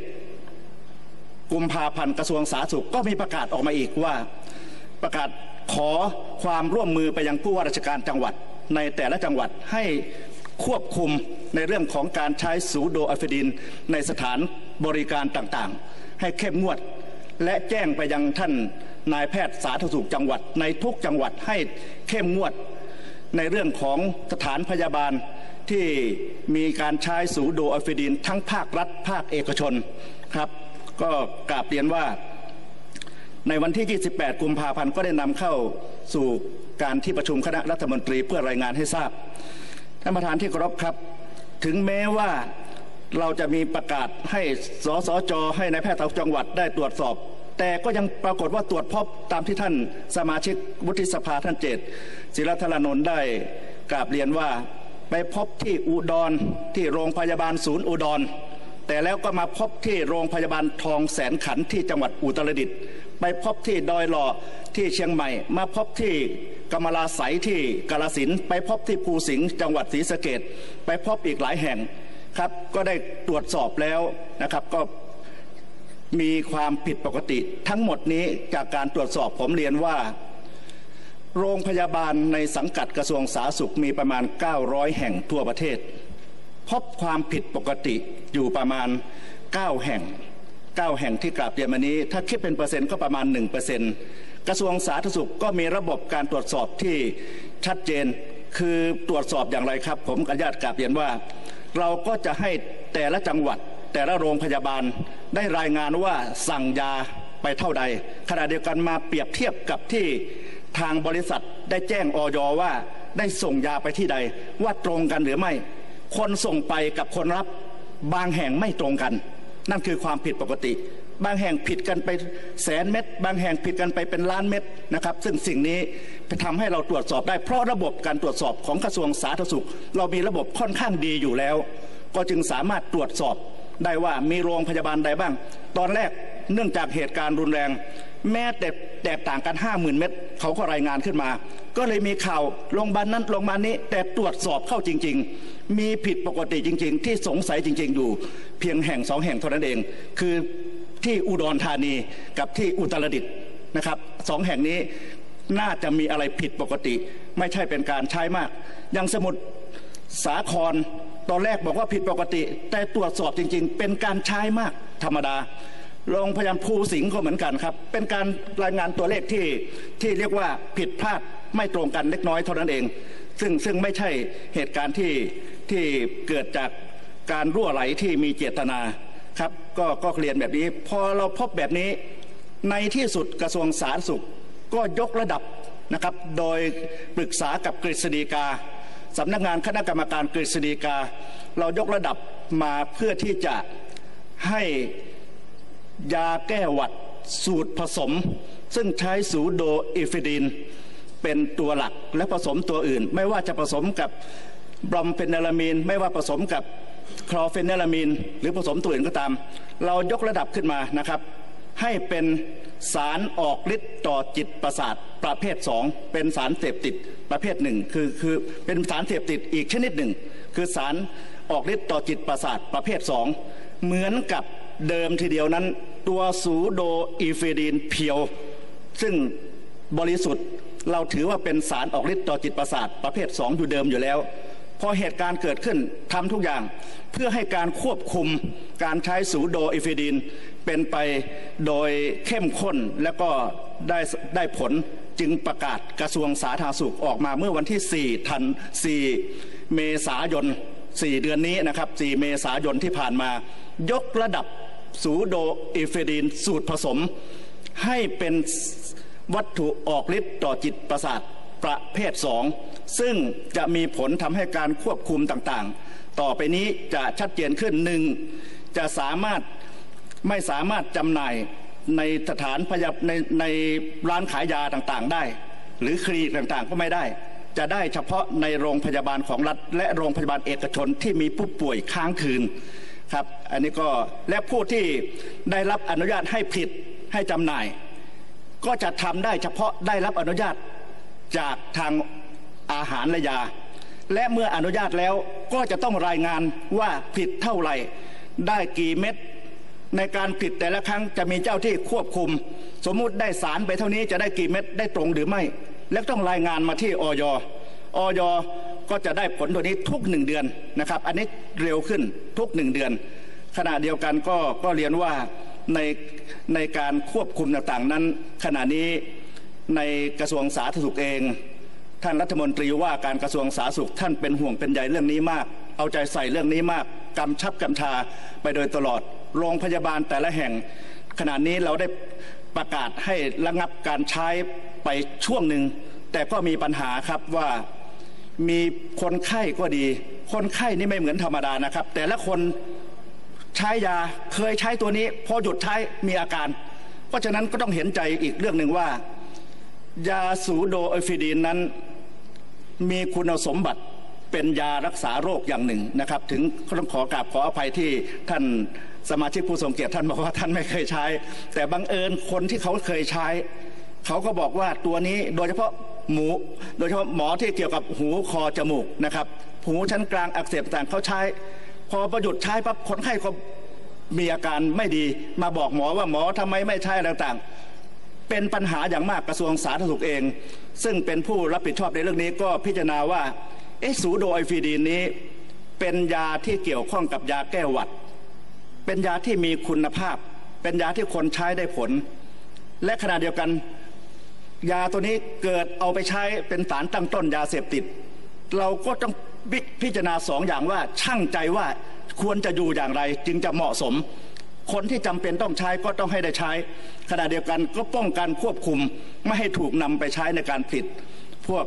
27 กุมภาพันธ์กระทรวงสาธารณสุขก็มีประกาศออกมาอีกว่าประกาศขอความร่วมมือไปยังผู้ว่าราชการจังหวัดในแต่ละจังหวัดให้ควบคุมในเรื่องของการใช้ซูโดอะฟิดินในสถานบริการต่างๆให้เข้มงวดและแจ้งไปยังท่านนายแพทย์สาธารณสุขจังหวัดในทุกจังหวัดให้เข้มงวดในเรื่องของสถานพยาบาลที่มีการใช้ซูโดอะฟิดินทั้งภาครัฐภาคเอกชนครับก็กราบเรียนว่าในวันที่ 28 กุมภาพันธ์ก็ได้นำเข้าสู่การที่ประชุมคณะรัฐมนตรีเพื่อรายงานให้ทราบท่านประธานที่เคารพครับถึงแม้ว่าเราจะมีประกาศให้สสจ.ให้นายแพทย์จังหวัดได้ตรวจสอบแต่ก็ยังปรากฏว่าตรวจพบตามที่ท่านสมาชิกวุฒิสภาท่านเจตศิรธารานนท์ได้กราบเรียนว่าไปพบที่อุดรที่โรงพยาบาลศูนย์อุดรแต่แล้วก็มาพบที่โรงพยาบาลทองแสนขันธ์ที่จังหวัดอุตรดิตถ์ไปพบที่ดอยหล่อที่เชียงใหม่มาพบที่กำมะลาไสยที่กาฬสินธุ์ไปพบที่ภูสิงห์จังหวัดศรีสะเกษไปพบอีกหลายแห่งครับก็ได้ตรวจสอบแล้วนะครับก็มีความผิดปกติทั้งหมดนี้จากการตรวจสอบผมเรียนว่าโรงพยาบาลในสังกัดกระทรวงสาธารณสุขมีประมาณ900แห่งทั่วประเทศพบความผิดปกติอยู่ประมาณ9แห่งที่กราบเรียนมานี้ถ้าคิดเป็นเปอร์เซ็นต์ก็ประมาณ 1% กระทรวงสาธารณสุขก็มีระบบการตรวจสอบที่ชัดเจนคือตรวจสอบอย่างไรครับผมอนุญาตกราบเรียนว่าเราก็จะให้แต่ละจังหวัดแต่ละโรงพยาบาลได้รายงานว่าสั่งยาไปเท่าใดขณะเดียวกันมาเปรียบเทียบกับที่ทางบริษัทได้แจ้งอย.ว่าได้ส่งยาไปที่ใดว่าตรงกันหรือไม่คนส่งไปกับคนรับบางแห่งไม่ตรงกันนั่นคือความผิดปกติบางแห่งผิดกันไปแสนเม็ดบางแห่งผิดกันไปเป็นล้านเม็ดนะครับซึ่งสิ่งนี้ทำให้เราตรวจสอบได้เพราะระบบการตรวจสอบของกระทรวงสาธารณสุขเรามีระบบค่อนข้างดีอยู่แล้วก็จึงสามารถตรวจสอบได้ว่ามีโรงพยาบาลใดบ้างตอนแรกเนื่องจากเหตุการณ์รุนแรงแม้แต่แตกต่างกัน 50,000 เม็ดเขาก็รายงานขึ้นมาก็เลยมีข่าวโรงพยาบาลนั้นโรงพยาบาลนี้แต่ตรวจสอบเข้าจริงๆมีผิดปกติจริงๆที่สงสัยจริงๆอยู่เพียงแห่ง2แห่งเท่านั้นเองคือที่อุดรธานีกับที่อุตรดิตถ์นะครับ2แห่งนี้น่าจะมีอะไรผิดปกติไม่ใช่เป็นการใช้มากอย่างสมุทรสาครตอนแรกบอกว่าผิดปกติแต่ตรวจสอบจริงๆเป็นการใช้มากธรรมดาโรงพยาบาลภูสิงห์ก็เหมือนกันครับเป็นการรายงานตัวเลขที่เรียกว่าผิดพลาดไม่ตรงกันเล็กน้อยเท่านั้นเองซึ่งไม่ใช่เหตุการณ์ที่เกิดจากการรั่วไหลที่มีเจตนาครับก็เรียนแบบนี้พอเราพบแบบนี้ในที่สุดกระทรวงสาธารณสุขก็ยกระดับนะครับโดยปรึกษากับกฤษฎีกาสำนักงานคณะกรรมการกฤษฎีกาเรายกระดับมาเพื่อที่จะให้ยาแก้หวัดสูตรผสมซึ่งใช้ซูโดอิฟิดินเป็นตัวหลักและผสมตัวอื่นไม่ว่าจะผสมกับบรอมเฟนิลามีนไม่ว่าผสมกับคลอเฟนิลามีนหรือผสมตัวอื่นก็ตามเรายกระดับขึ้นมานะครับให้เป็นสารออกฤทธิ์ต่อจิตประสาทประเภท2เป็นสารเสพติดประเภท1คือเป็นสารเสพติดอีกชนิดหนึ่งคือสารออกฤทธิ์ต่อจิตประสาทประเภท2เหมือนกับเดิมทีเดียวนั้นตัวซูโดอีฟิดินเพียวซึ่งบริสุทธิ์เราถือว่าเป็นสารออกฤทธิ์ต่อจิตประสาทประเภท2อยู่เดิมอยู่แล้วพอเหตุการณ์เกิดขึ้นทำทุกอย่างเพื่อให้การควบคุมการใช้ซูโดอีฟิดินเป็นไปโดยเข้มข้นและก็ได้ผลจึงประกาศกระทรวงสาธารณสุขออกมาเมื่อวันที่4 เมษายน4 เดือนนี้นะครับ4 เมษายนที่ผ่านมายกระดับซูโดอีฟิดินสูตรผสมให้เป็นวัตถุออกฤทธิ์ต่อจิตประสาทประเภท2ซึ่งจะมีผลทำให้การควบคุมต่างๆต่อไปนี้จะชัดเจนขึ้น1จะไม่สามารถจำหน่ายในสถานพยาบาลในร้านขายยาต่างๆได้หรือคลินิกต่างๆก็ไม่ได้จะได้เฉพาะในโรงพยาบาลของรัฐและโรงพยาบาลเอกชนที่มีผู้ป่วยค้างคืนครับอันนี้ก็และผู้ที่ได้รับอนุญาตให้ผลิตให้จำหน่ายก็จะทำได้เฉพาะได้รับอนุญาตจากทางอาหารและยาและเมื่ออนุญาตแล้วก็จะต้องรายงานว่าผลิตเท่าไหร่ได้กี่เม็ดในการผลิตแต่ละครั้งจะมีเจ้าที่ควบคุมสมมุติได้สารไปเท่านี้จะได้กี่เม็ดได้ตรงหรือไม่และต้องรายงานมาที่อย.ก็จะได้ผลตัวนี้ทุก1 เดือนนะครับอันนี้เร็วขึ้นทุก1 เดือนขณะเดียวกันก็เรียนว่าในการควบคุมต่างๆนั้นขณะนี้ในกระทรวงสาธารณสุขเองท่านรัฐมนตรีว่าการกระทรวงสาธารณสุขท่านเป็นห่วงเป็นใยเรื่องนี้มากเอาใจใส่เรื่องนี้มากกำชับกำชาไปโดยตลอดโรงพยาบาลแต่ละแห่งขณะนี้เราได้ประกาศให้ระงับการใช้ไปช่วงหนึ่งแต่ก็มีปัญหาครับว่ามีคนไข้ก็ดีคนไข้นี่ไม่เหมือนธรรมดานะครับแต่ละคนใช้ยาเคยใช้ตัวนี้พอหยุดใช้มีอาการเพราะฉะนั้นก็ต้องเห็นใจอีกเรื่องหนึ่งว่ายาซูโดไอฟิดีนนั้นมีคุณสมบัติเป็นยารักษาโรคอย่างหนึ่งนะครับถึงต้องขอกราบขออภัยที่ท่านสมาชิกผู้ทรงเกียรติท่านบอกว่าท่านไม่เคยใช้แต่บังเอิญคนที่เขาเคยใช้เขาก็บอกว่าตัวนี้โดยเฉพาะหมอที่เกี่ยวกับหูคอจมูกนะครับหูชั้นกลางอักเสบต่างเขาใช้พอประยุทธ์ใช้ปั๊บคนไข้ก็มีอาการไม่ดีมาบอกหมอว่าหมอทำไมไม่ใช้ต่างๆเป็นปัญหาอย่างมากกระทรวงสาธารณสุขเองซึ่งเป็นผู้รับผิดชอบในเรื่องนี้ก็พิจารณาว่าซูโดไอฟิดีนนี้เป็นยาที่เกี่ยวข้องกับยาแก้หวัดเป็นยาที่มีคุณภาพเป็นยาที่คนใช้ได้ผลและขณะเดียวกันยาตัวนี้เกิดเอาไปใช้เป็นสารตั้งต้นยาเสพติดเราก็ต้องพิจารณา2 อย่างว่าชั่งใจว่าควรจะอยู่อย่างไรจึงจะเหมาะสมคนที่จำเป็นต้องใช้ก็ต้องให้ได้ใช้ขณะเดียวกันก็ป้องกันควบคุมไม่ให้ถูกนำไปใช้ในการผลิตพวก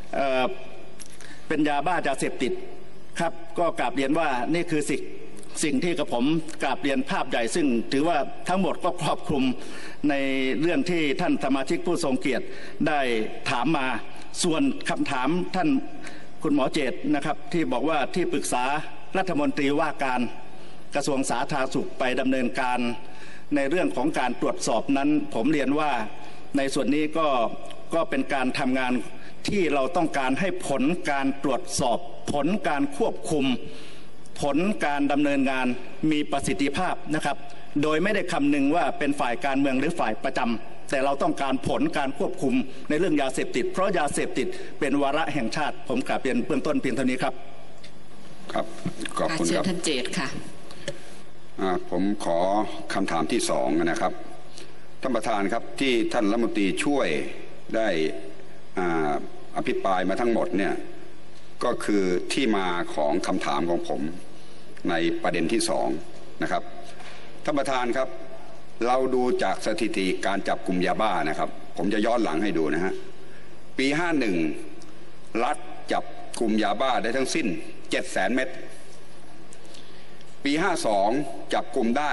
เป็นยาบ้ายาเสพติดครับก็กราบเรียนว่านี่คือสิ่งที่กับผมกราบเรียนภาพใหญ่ซึ่งถือว่าทั้งหมดก็ครอบคลุมในเรื่องที่ท่านสมาชิกผู้ทรงเกียรติได้ถามมาส่วนคำถามท่านคุณหมอเจตนะครับที่บอกว่าที่ปรึกษารัฐมนตรีว่าการกระทรวงสาธารณสุขไปดำเนินการในเรื่องของการตรวจสอบนั้นผมเรียนว่าในส่วนนี้ก็เป็นการทำงานที่เราต้องการให้ผลการตรวจสอบผลการควบคุมผลการดำเนินงานมีประสิทธิภาพนะครับโดยไม่ได้คำนึงว่าเป็นฝ่ายการเมืองหรือฝ่ายประจำแต่เราต้องการผลการควบคุมในเรื่องยาเสพติดเพราะยาเสพติดเป็นวาระแห่งชาติผมกราบเรียนเบื้องต้นเพียงเท่านี้ครับครับขอบคุณครับท่านเจตค่ะผมขอคำถามที่2นะครับท่านประธานครับที่ท่านรัฐมนตรีช่วยได้อภิปรายมาทั้งหมดเนี่ยก็คือที่มาของคำถามของผมในประเด็นที่2นะครับท่านประธานครับเราดูจากสถิติการจับกลุ่มยาบ้านะครับผมจะย้อนหลังให้ดูนะฮะปี51รัฐจับกลุ่มยาบ้าได้ทั้งสิ้น 700,000 เม็ดปี52จับกลุ่มได้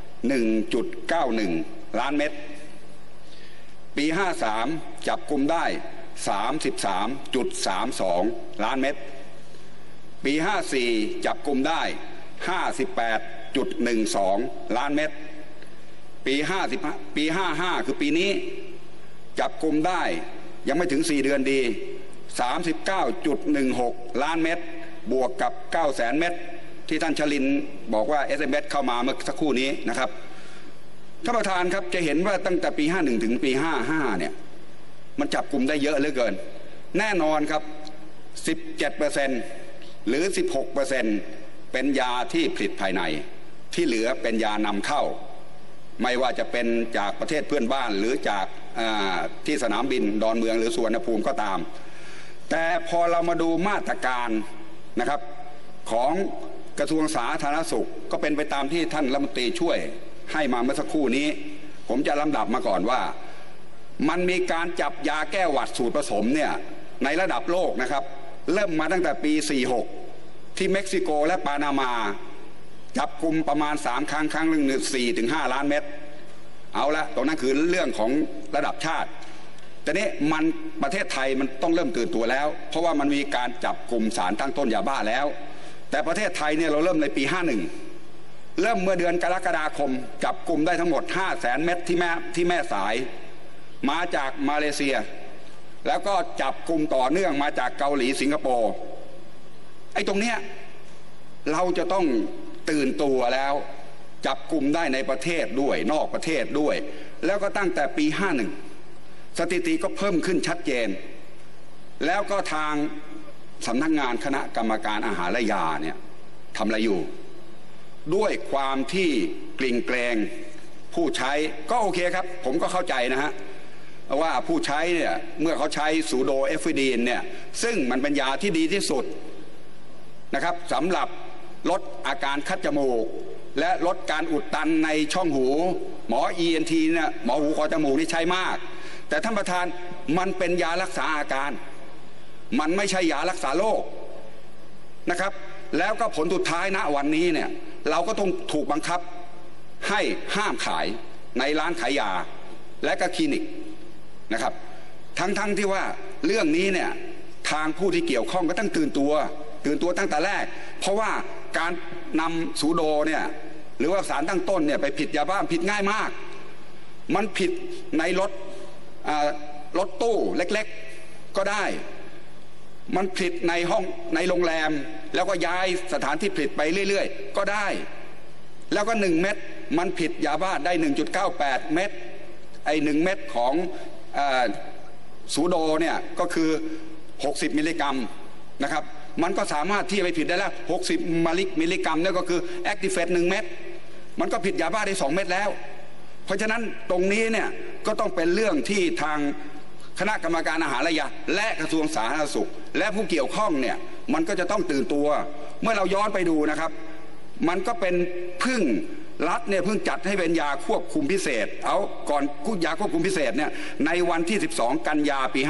1.91 ล้านเม็ดปี53จับกลุ่มได้ 33.32 ล้านเม็ดปี54จับกลุ่มได้ 58.12 ล้านเม็ดปี55คือปีนี้จับกลุ่มได้ยังไม่ถึง4 เดือนดี 39.16 ล้านเม็ดบวกกับ 900,000 เม็ดที่ท่านชลินบอกว่า SMS เข้ามาเมื่อสักครู่นี้นะครับท่านประธานครับจะเห็นว่าตั้งแต่ปี51ถึงปี55เนี่ยมันจับกลุ่มได้เยอะเหลือเกินแน่นอนครับ 17% หรือ 16% เป็นยาที่ผลิตภายในที่เหลือเป็นยานำเข้าไม่ว่าจะเป็นจากประเทศเพื่อนบ้านหรือจากที่สนามบินดอนเมืองหรือสุวรรณภูมิก็ตามแต่พอเรามาดูมาตรการนะครับของกระทรวงสาธารณสุขก็เป็นไปตามที่ท่านรัฐมนตรีช่วยให้มาเมื่อสักครู่นี้ผมจะลำดับมาก่อนว่ามันมีการจับยาแก้หวัดสูตรผสมเนี่ยในระดับโลกนะครับเริ่มมาตั้งแต่ปี46ที่เม็กซิโกและปานามาจับกลุ่มประมาณ3 ครั้งหนึ่ง 4-5 ล้านเม็ดเอาละตรงนั้นคือเรื่องของระดับชาติแต่นี้มันประเทศไทยมันต้องเริ่มตื่นตัวแล้วเพราะว่ามันมีการจับกลุ่มสารตั้งต้นยาบ้าแล้วแต่ประเทศไทยเนี่ยเราเริ่มในปี51เริ่มเมื่อเดือนกรกฎาคมจับกลุ่มได้ทั้งหมด 500,000 เม็ดที่แม่สายมาจากมาเลเซียแล้วก็จับกลุ่มต่อเนื่องมาจากเกาหลีสิงคโปร์ไอ้ตรงเนี้ยเราจะต้องตื่นตัวแล้วจับกลุ่มได้ในประเทศด้วยนอกประเทศด้วยแล้วก็ตั้งแต่ปี51สถิติก็เพิ่มขึ้นชัดเจนแล้วก็ทางสำนักงานคณะกรรมการอาหารและยาเนี่ยทำอะไรอยู่ด้วยความที่กลิ่นเกรงผู้ใช้ก็โอเคครับผมก็เข้าใจนะฮะว่าผู้ใช้เนี่ยเมื่อเขาใช้ซูโดเอฟฟิดีนเนี่ยซึ่งมันเป็นยาที่ดีที่สุดนะครับสำหรับลดอาการคัดจมูกและลดการอุดตันในช่องหูหมอ ENT เนี่ยหมอหูคอจมูกนี่ใช้มากแต่ท่านประธานมันเป็นยารักษาอาการมันไม่ใช่ยารักษาโรคนะครับแล้วก็ผลสุดท้ายณวันนี้เนี่ยเราก็ต้องถูกบังคับให้ห้ามขายในร้านขายยาและก็คลินิกนะครับทั้งที่ว่าเรื่องนี้เนี่ยทางผู้ที่เกี่ยวข้องก็ต้องตื่นตัวตั้งแต่แรกเพราะว่าการนำซูโดเนี่ยหรือว่าสารตั้งต้นเนี่ยไปผิดยาบ้าผิดง่ายมากมันผิดในรถตู้เล็กๆก็ได้มันผิดในห้องในโรงแรมแล้วก็ย้ายสถานที่ผลิตไปเรื่อยๆก็ได้แล้วก็1 เม็ดมันผิดยาบ้าได้ 1.98 เม็ดไอ้1 เม็ดของซูโดเนี่ยก็คือ60 มิลลิกรัมนะครับมันก็สามารถที่จะไปผิดได้แล้ว60 มิลลิกรัมนั่นก็คือแอคติเฟต1 เม็ดมันก็ผิดยาบ้าได้2 เม็ดแล้วเพราะฉะนั้นตรงนี้เนี่ยก็ต้องเป็นเรื่องที่ทางคณะกรรมการอาหารและยาและกระทรวงสาธารณสุขและผู้เกี่ยวข้องเนี่ยมันก็จะต้องตื่นตัวเมื่อเราย้อนไปดูนะครับมันก็เป็นรัฐเนี่ยเพิ่งจัดให้เป็นยาควบคุมพิเศษเอาก่อนยาควบคุมพิเศษเนี่ยในวันที่12 กันยาปี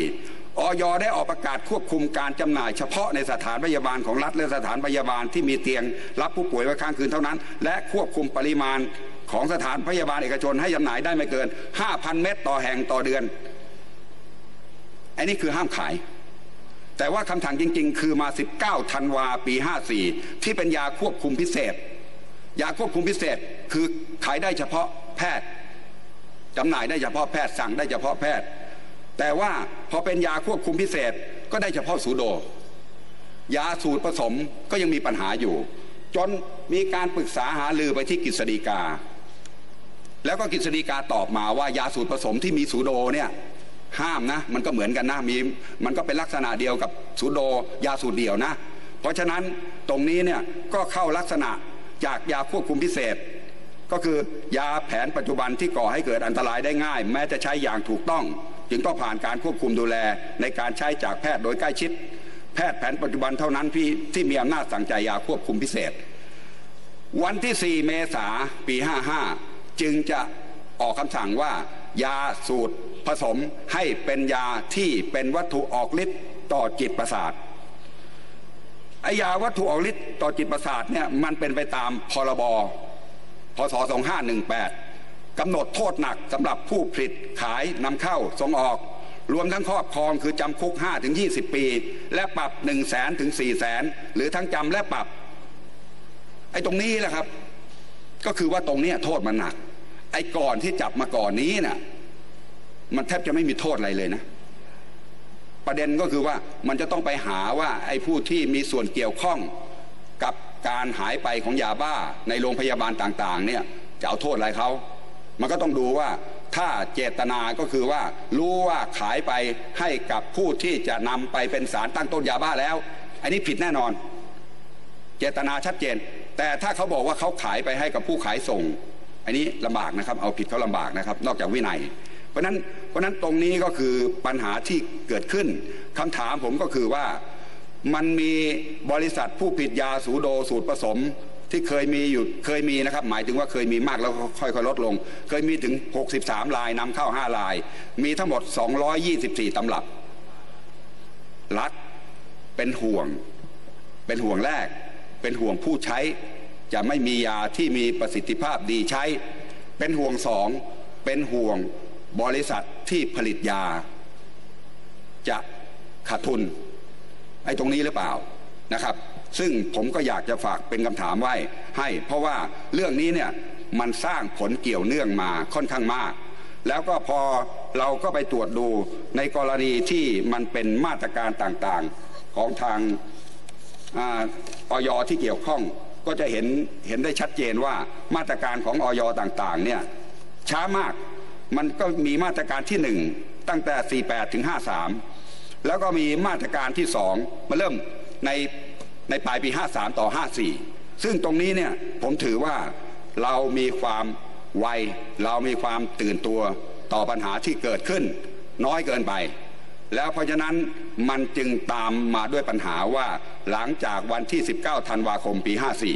54อย.ได้ออกประกาศควบคุมการจำหน่ายเฉพาะในสถานพยาบาลของรัฐและสถานพยาบาลที่มีเตียงรับผู้ป่วยไว้ค้างคืนเท่านั้นและควบคุมปริมาณของสถานพยาบาลเอกชนให้จำหน่ายได้ไม่เกิน 5,000 เม็ดต่อแห่งต่อเดือนอันนี้คือห้ามขายแต่ว่าคำสั่งจริงๆคือมา19 ธันวาปี 54ที่เป็นยาควบคุมพิเศษยาควบคุมพิเศษคือขายได้เฉพาะแพทย์จำหน่ายได้เฉพาะแพทย์สั่งได้เฉพาะแพทย์แต่ว่าพอเป็นยาควบคุมพิเศษก็ได้เฉพาะซูโดยาสูตรผสมก็ยังมีปัญหาอยู่จนมีการปรึกษาหารือไปที่กฤษฎีกาแล้วก็กฤษฎีกาตอบมาว่ายาสูตรผสมที่มีซูโดเนี่ยห้ามนะมันก็เหมือนกันนะมันก็เป็นลักษณะเดียวกับซูโดยาสูตรเดียวนะเพราะฉะนั้นตรงนี้เนี่ยก็เข้าลักษณะจากยาควบคุมพิเศษก็คือยาแผนปัจจุบันที่ก่อให้เกิดอันตรายได้ง่ายแม้จะใช้อย่างถูกต้องจึงต้องผ่านการควบคุมดูแลในการใช้จากแพทย์โดยใกล้ชิดแพทย์แผนปัจจุบันเท่านั้นที่มีอำนาจสั่งจ่ายยาควบคุมพิเศษวันที่4 เมษายนปี 55จึงจะออกคำสั่งว่ายาสูตรผสมให้เป็นยาที่เป็นวัตถุออกฤทธิ์ต่อจิตประสาทไอยาวัตถุออกฤทธิ์ต่อจิตประสาทเนี่ยมันเป็นไปตามพรบพศ 2518กำหนดโทษหนักสำหรับผู้ผลิตขายนำเข้าส่งออกรวมทั้งครอบครองคือจำคุก 5-20 ปีและปรับ 100,000 ถึง 400,000 หรือทั้งจำและปรับไอ้ตรงนี้แหละครับก็คือว่าตรงนี้โทษมันหนักไอ้ก่อนที่จับมาก่อนนี้น่ะมันแทบจะไม่มีโทษอะไรเลยนะประเด็นก็คือว่ามันจะต้องไปหาว่าไอ้ผู้ที่มีส่วนเกี่ยวข้องกับการหายไปของยาบ้าในโรงพยาบาลต่างๆเนี่ยจะเอาโทษอะไรเขามันก็ต้องดูว่าถ้าเจตนาก็คือว่ารู้ว่าขายไปให้กับผู้ที่จะนำไปเป็นสารตั้งต้นยาบ้าแล้วอันนี้ผิดแน่นอนเจตนาชัดเจนแต่ถ้าเขาบอกว่าเขาขายไปให้กับผู้ขายส่งอันนี้ลำบากนะครับเอาผิดเขาลำบากนะครับนอกจากวินัยเพราะนั้นตรงนี้ก็คือปัญหาที่เกิดขึ้นคำถามผมก็คือว่ามันมีบริษัทผู้ผลิตยาซูโดสูตรผสมที่เคยมีนะครับหมายถึงว่าเคยมีมากแล้วค่อยๆลดลงเคยมีถึง63 รายนำเข้า5 รายมีทั้งหมด224 ตำรับรัฐเป็นห่วงแรกเป็นห่วงผู้ใช้จะไม่มียาที่มีประสิทธิภาพดีใช้เป็นห่วง2เป็นห่วงบริษัทที่ผลิตยาจะขาดทุนไอ้ตรงนี้หรือเปล่านะครับซึ่งผมก็อยากจะฝากเป็นคำถามไว้ให้เพราะว่าเรื่องนี้เนี่ยมันสร้างผลเกี่ยวเนื่องมาค่อนข้างมากแล้วก็พอเราก็ไปตรวจดูในกรณีที่มันเป็นมาตรการต่างๆของทางอย.ที่เกี่ยวข้องก็จะเห็นได้ชัดเจนว่ามาตรการของอย.ต่างๆเนี่ยช้ามากมันก็มีมาตรการที่1ตั้งแต่48ถึง53แล้วก็มีมาตรการที่2มาเริ่มในปลายปี53ต่อ54ซึ่งตรงนี้เนี่ยผมถือว่าเรามีความไวเรามีความตื่นตัวต่อปัญหาที่เกิดขึ้นน้อยเกินไปแล้วเพราะฉะนั้นมันจึงตามมาด้วยปัญหาว่าหลังจากวันที่19ธันวาคมปี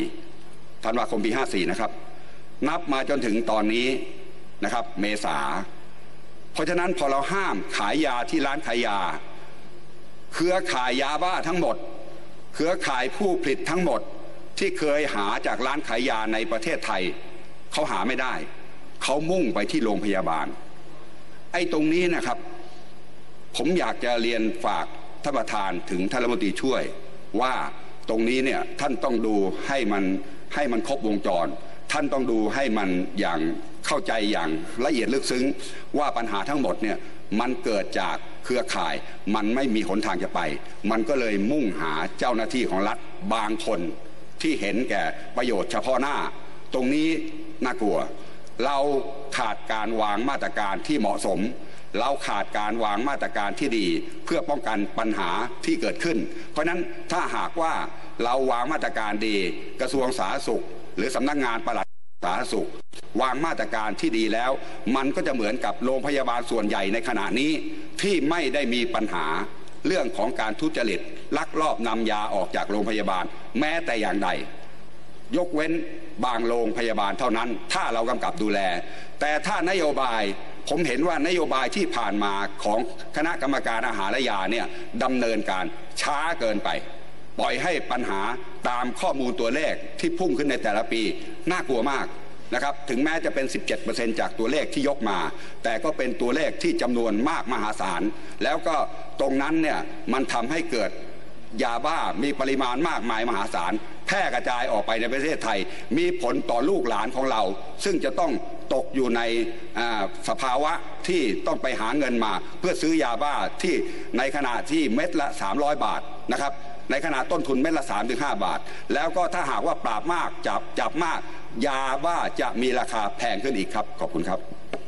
54นะครับนับมาจนถึงตอนนี้นะครับเมษาเพราะฉะนั้นพอเราห้ามขายยาที่ร้านขายยาเครือข่ายยาบ้าทั้งหมดเครือข่ายผู้ผลิตทั้งหมดที่เคยหาจากร้านขายยาในประเทศไทยเขาหาไม่ได้เขามุ่งไปที่โรงพยาบาลไอ้ตรงนี้นะครับผมอยากจะเรียนฝากท่านประธานถึงท่านรัฐมนตรีช่วยว่าตรงนี้เนี่ยท่านต้องดูให้มันครบวงจรท่านต้องดูให้มันอย่างเข้าใจอย่างละเอียดลึกซึ้งว่าปัญหาทั้งหมดเนี่ยมันเกิดจากเครือข่ายมันไม่มีหนทางจะไปมันก็เลยมุ่งหาเจ้าหน้าที่ของรัฐบางคนที่เห็นแก่ประโยชน์เฉพาะหน้าตรงนี้น่ากลัวเราขาดการวางมาตรการที่เหมาะสมเราขาดการวางมาตรการที่ดีเพื่อป้องกันปัญหาที่เกิดขึ้นเพราะนั้นถ้าหากว่าเราวางมาตรการดีกระทรวงสาธารณสุขหรือสำนักงานปลัดสาธารณสุขวางมาตรการที่ดีแล้วมันก็จะเหมือนกับโรงพยาบาลส่วนใหญ่ในขณะนี้ที่ไม่ได้มีปัญหาเรื่องของการทุจริตลักลอบนำยาออกจากโรงพยาบาลแม้แต่อย่างใดยกเว้นบางโรงพยาบาลเท่านั้นถ้าเรากำกับดูแลแต่ถ้านโยบายผมเห็นว่านโยบายที่ผ่านมาของคณะกรรมการอาหารและยาเนี่ยดำเนินการช้าเกินไปปล่อยให้ปัญหาตามข้อมูลตัวเลขที่พุ่งขึ้นในแต่ละปีน่ากลัวมากนะครับถึงแม้จะเป็น 17% จากตัวเลขที่ยกมาแต่ก็เป็นตัวเลขที่จำนวนมากมหาศาลแล้วก็ตรงนั้นเนี่ยมันทำให้เกิดยาบ้ามีปริมาณมากมายมหาศาลแพร่กระจายออกไปในประเทศไทยมีผลต่อลูกหลานของเราซึ่งจะต้องตกอยู่ในสภาวะที่ต้องไปหาเงินมาเพื่อซื้อยาบ้าที่ในขณะที่เม็ดละ300 บาทนะครับในขณะต้นทุนเม็ดละ 3-5 บาทแล้วก็ถ้าหากว่าปราบมากจับมากยาบ้าจะมีราคาแพงขึ้นอีกครับขอบคุณครับ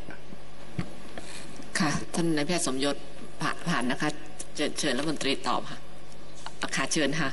ค่ะท่านนายแพทย์สมยศผ่านนะคะเชิญรัฐมนตรีตอบค่ะค่ะเชิญค่ะ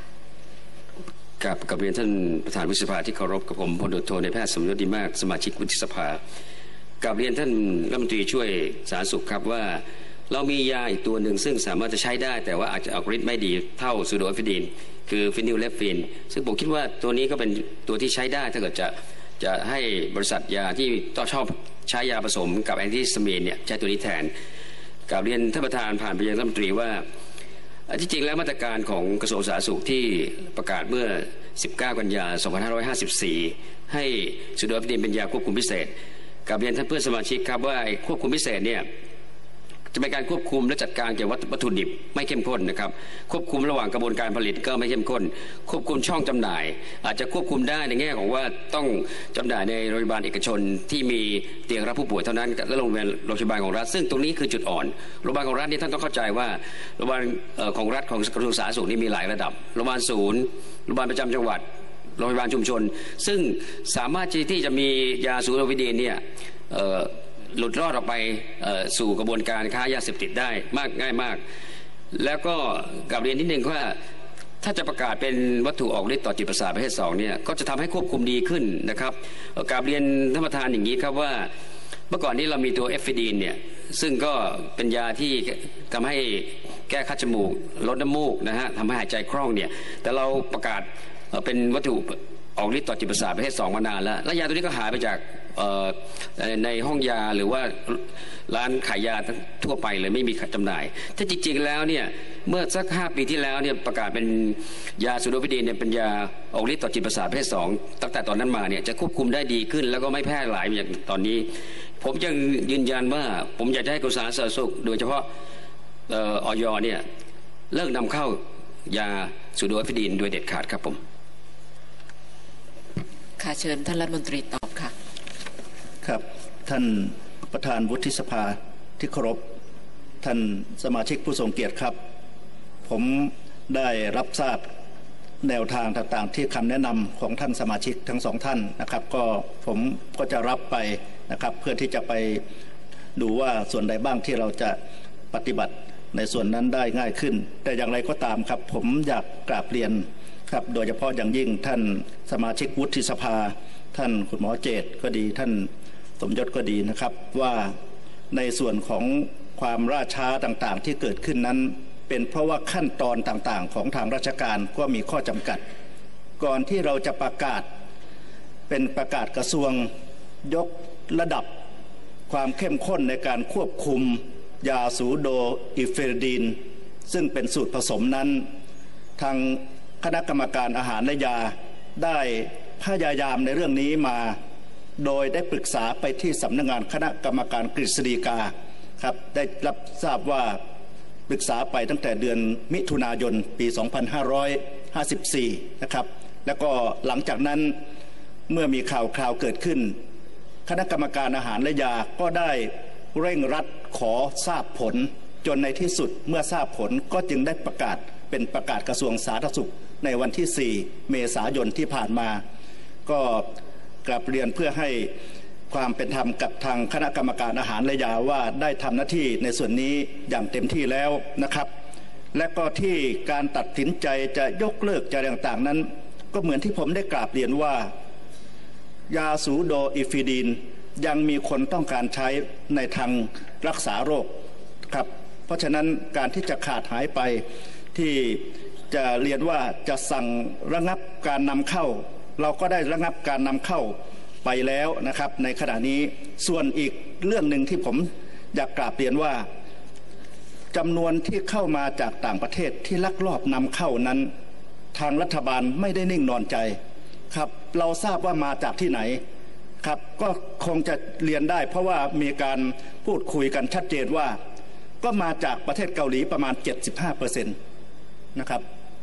กับเรียนท่านประธานวุฒิสภาที่เคารพกับผมพลตรีโทนายแพทย์สมยศดีมากสมาชิกวุฒิสภากับเรียนท่านรัฐมนตรีช่วยสาธารณสุขครับว่าเรามียาอีกตัวหนึ่งซึ่งสามารถจะใช้ได้แต่ว่าอาจจะออกฤทธิ์ไม่ดีเท่าซูโดเอฟิดีนคือฟินิลเลฟินซึ่งผมคิดว่าตัวนี้ก็เป็นตัวที่ใช้ได้ถ้าเกิดจะให้บริษัทยาที่ต้องชอบใช้ยาผสมกับแอนติฮิสตามีนเนี่ยใช้ตัวนี้แทนกับเรียนท่านประธานผ่านไปยังรัฐมนตรีว่าที่จริงแล้วมาตรการของกระทรวงสาธารณสุขที่ประกาศเมื่อ19 กันยายน 2554ให้ซูโดเอฟิดีนเป็นยาควบคุมพิเศษกับเรียนท่านเพื่อนสมาชิกครับว่าควบคุมพิเศษเนี่ยจะเป็นการควบคุมและจัดการเกี่ยวกับวัตถุดิบไม่เข้มข้นนะครับควบคุมระหว่างกระบวนการผลิตก็ไม่เข้มข้นควบคุมช่องจำหน่ายอาจจะควบคุมได้ในแง่ของว่าต้องจำหน่ายในโรงพยาบาลเอกชนที่มีเตียงรับผู้ป่วยเท่านั้นและโรงพยาบาลของรัฐซึ่งตรงนี้คือจุดอ่อนโรงพยาบาลของรัฐนี่ท่านต้องเข้าใจว่าโรงพยาบาลของรัฐของกระทรวงสาธารณสุขนี่มีหลายระดับโรงพยาบาลศูนย์โรงพยาบาลประจำจังหวัดโรงพยาบาลชุมชนซึ่งสามารถที่จะมียาซูโดฟิดีนเนี่ยหลุดรอดออกไปสู่กระบวนการค้ายาเสพติดได้ง่ายมากแล้วก็กับเรียนนิดนึงว่าถ้าจะประกาศเป็นวัตถุออกฤทธิ์ต่อจิตประสาทประเภท2เนี่ยก็จะทำให้ควบคุมดีขึ้นนะครับกับเรียนท่านประธานอย่างนี้ครับว่าเมื่อก่อนนี้เรามีตัวเอฟฟิดีนเนี่ยซึ่งก็เป็นยาที่ทำให้แก้คัดจมูกลดน้ำมูกนะฮะทำให้หายใจคล่องเนี่ยแต่เราประกาศเป็นวัตถุออกฤทธิ์ต่อจิตประสาทประเภท2มานานแล้วยาตัวนี้ก็หายไปจากในห้องยาหรือว่าร้านขายยาทั่วไปเลยไม่มีจำหน่ายถ้าจริงๆแล้วเนี่ยเมื่อสัก5 ปีที่แล้วเนี่ยประกาศเป็นยาซูโดฟิดีนเนี่ยเป็นยาออกฤทธิ์ต่อจิตประสาทประเภท2ตั้งแต่ตอนนั้นมาเนี่ยจะควบคุมได้ดีขึ้นแล้วก็ไม่แพร่หลายอย่างตอนนี้ผมยังยืนยันว่าผมอยากจะให้กระทรวงสาธารณสุขโดยเฉพาะอย.เนี่ยเลิกนำเข้ายาซูโดฟิดีนโดยเด็ดขาดครับผมค่ะเชิญท่านรัฐมนตรีตอบค่ะครับท่านประธานวุฒิสภาที่เคารพท่านสมาชิกผู้ทรงเกียรติครับผมได้รับทราบแนวทางต่างๆที่คำแนะนำของท่านสมาชิกทั้งสองท่านนะครับก็ผมก็จะรับไปนะครับเพื่อที่จะไปดูว่าส่วนใดบ้างที่เราจะปฏิบัติในส่วนนั้นได้ง่ายขึ้นแต่อย่างไรก็ตามครับผมอยากกราบเรียนครับโดยเฉพาะอย่างยิ่งท่านสมาชิกวุฒิสภาท่านคุณหมอเจตก็ดีท่านสมยศก็ดีนะครับว่าในส่วนของความล่าช้าต่างๆที่เกิดขึ้นนั้นเป็นเพราะว่าขั้นตอนต่างๆของทางราชการก็มีข้อจำกัดก่อนที่เราจะประกาศเป็นประกาศกระทรวงยกระดับความเข้มข้นในการควบคุมยาสูโดอิเฟรดีนซึ่งเป็นสูตรผสมนั้นทางคณะกรรมการอาหารและยาได้พยายามในเรื่องนี้มาโดยได้ปรึกษาไปที่สำนักงานคณะกรรมการกฤษฎีกาครับได้รับทราบว่าปรึกษาไปตั้งแต่เดือนมิถุนายนปี 2554 นะครับแล้วก็หลังจากนั้นเมื่อมีข่าวเกิดขึ้นคณะกรรมการอาหารและยาก็ได้เร่งรัดขอทราบผลจนในที่สุดเมื่อทราบผลก็จึงได้ประกาศเป็นประกาศกระทรวงสาธารณสุขในวันที่ 4 เมษายนที่ผ่านมาก็กราบเรียนเพื่อให้ความเป็นธรรมกับทางคณะกรรมการอาหารและยาว่าได้ทำหน้าที่ในส่วนนี้อย่างเต็มที่แล้วนะครับและก็ที่การตัดสินใจจะยกเลิกจะต่างๆนั้นก็เหมือนที่ผมได้กราบเรียนว่ายาสูโดอิฟิดีนยังมีคนต้องการใช้ในทางรักษาโรคครับเพราะฉะนั้นการที่จะขาดหายไปที่จะเรียนว่าจะสั่งระงับการนำเข้าเราก็ได้ระงับการนำเข้าไปแล้วนะครับในขณะนี้ส่วนอีกเรื่องหนึ่งที่ผมอยากกราบเรียนว่าจำนวนที่เข้ามาจากต่างประเทศที่ลักลอบนำเข้านั้นทางรัฐบาลไม่ได้นิ่งนอนใจครับเราทราบว่ามาจากที่ไหนครับก็คงจะเรียนได้เพราะว่ามีการพูดคุยกันชัดเจนว่าก็มาจากประเทศเกาหลีประมาณ 75% นะครับ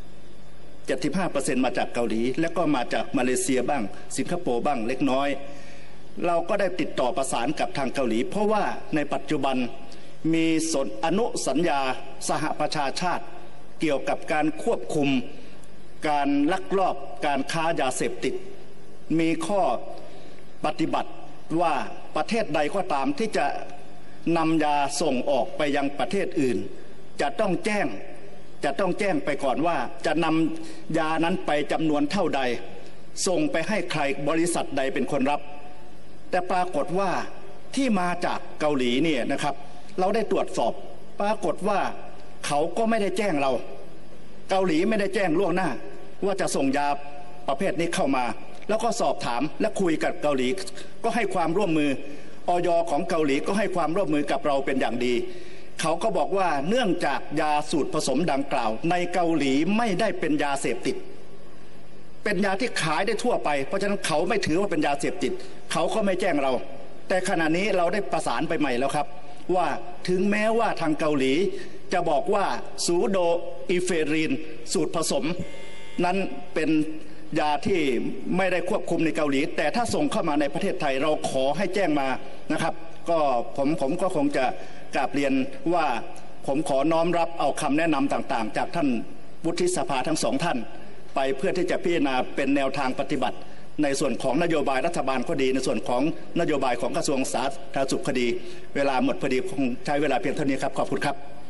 75% มาจากเกาหลีและก็มาจากมาเลเซียบ้างสิงคโปร์บ้างเล็กน้อยเราก็ได้ติดต่อประสานกับทางเกาหลีเพราะว่าในปัจจุบันมีอนุสัญญาสหประชาชาติเกี่ยวกับการควบคุมการลักลอบการค้ายาเสพติดมีข้อปฏิบัติว่าประเทศใดก็ตามที่จะนำยาส่งออกไปยังประเทศอื่นจะต้องแจ้งไปก่อนว่าจะนำยานั้นไปจำนวนเท่าใดส่งไปให้ใครบริษัทใดเป็นคนรับแต่ปรากฏว่าที่มาจากเกาหลีเนี่ยนะครับเราได้ตรวจสอบปรากฏว่าเขาก็ไม่ได้แจ้งเราเกาหลีไม่ได้แจ้งล่วงหน้าว่าจะส่งยาประเภทนี้เข้ามาแล้วก็สอบถามและคุยกับเกาหลีก็ให้ความร่วมมืออย.ของเกาหลีก็ให้ความร่วมมือกับเราเป็นอย่างดีเขาก็บอกว่าเนื่องจากยาสูตรผสมดังกล่าวในเกาหลีไม่ได้เป็นยาเสพติดเป็นยาที่ขายได้ทั่วไปเพราะฉะนั้นเขาไม่ถือว่าเป็นยาเสพติดเขาก็ไม่แจ้งเราแต่ขณะนี้เราได้ประสานไปใหม่แล้วครับว่าถึงแม้ว่าทางเกาหลีจะบอกว่าสูโดอิเฟรีนสูตรผสมนั้นเป็นยาที่ไม่ได้ควบคุมในเกาหลีแต่ถ้าส่งเข้ามาในประเทศไทยเราขอให้แจ้งมานะครับก็ผมก็คงจะกราบเรียนว่าผมขอน้อมรับเอาคำแนะนำต่างๆจากท่านวุฒิสภาทั้งสองท่านไปเพื่อที่จะพิจารณาเป็นแนวทางปฏิบัติในส่วนของนโยบายรัฐบาลก็ดีในส่วนของนโยบายของกระทรวงสาธารณสุขก็ดีเวลาหมดพอดีคงใช้เวลาเพียงเท่านี้ครับขอบคุณครับ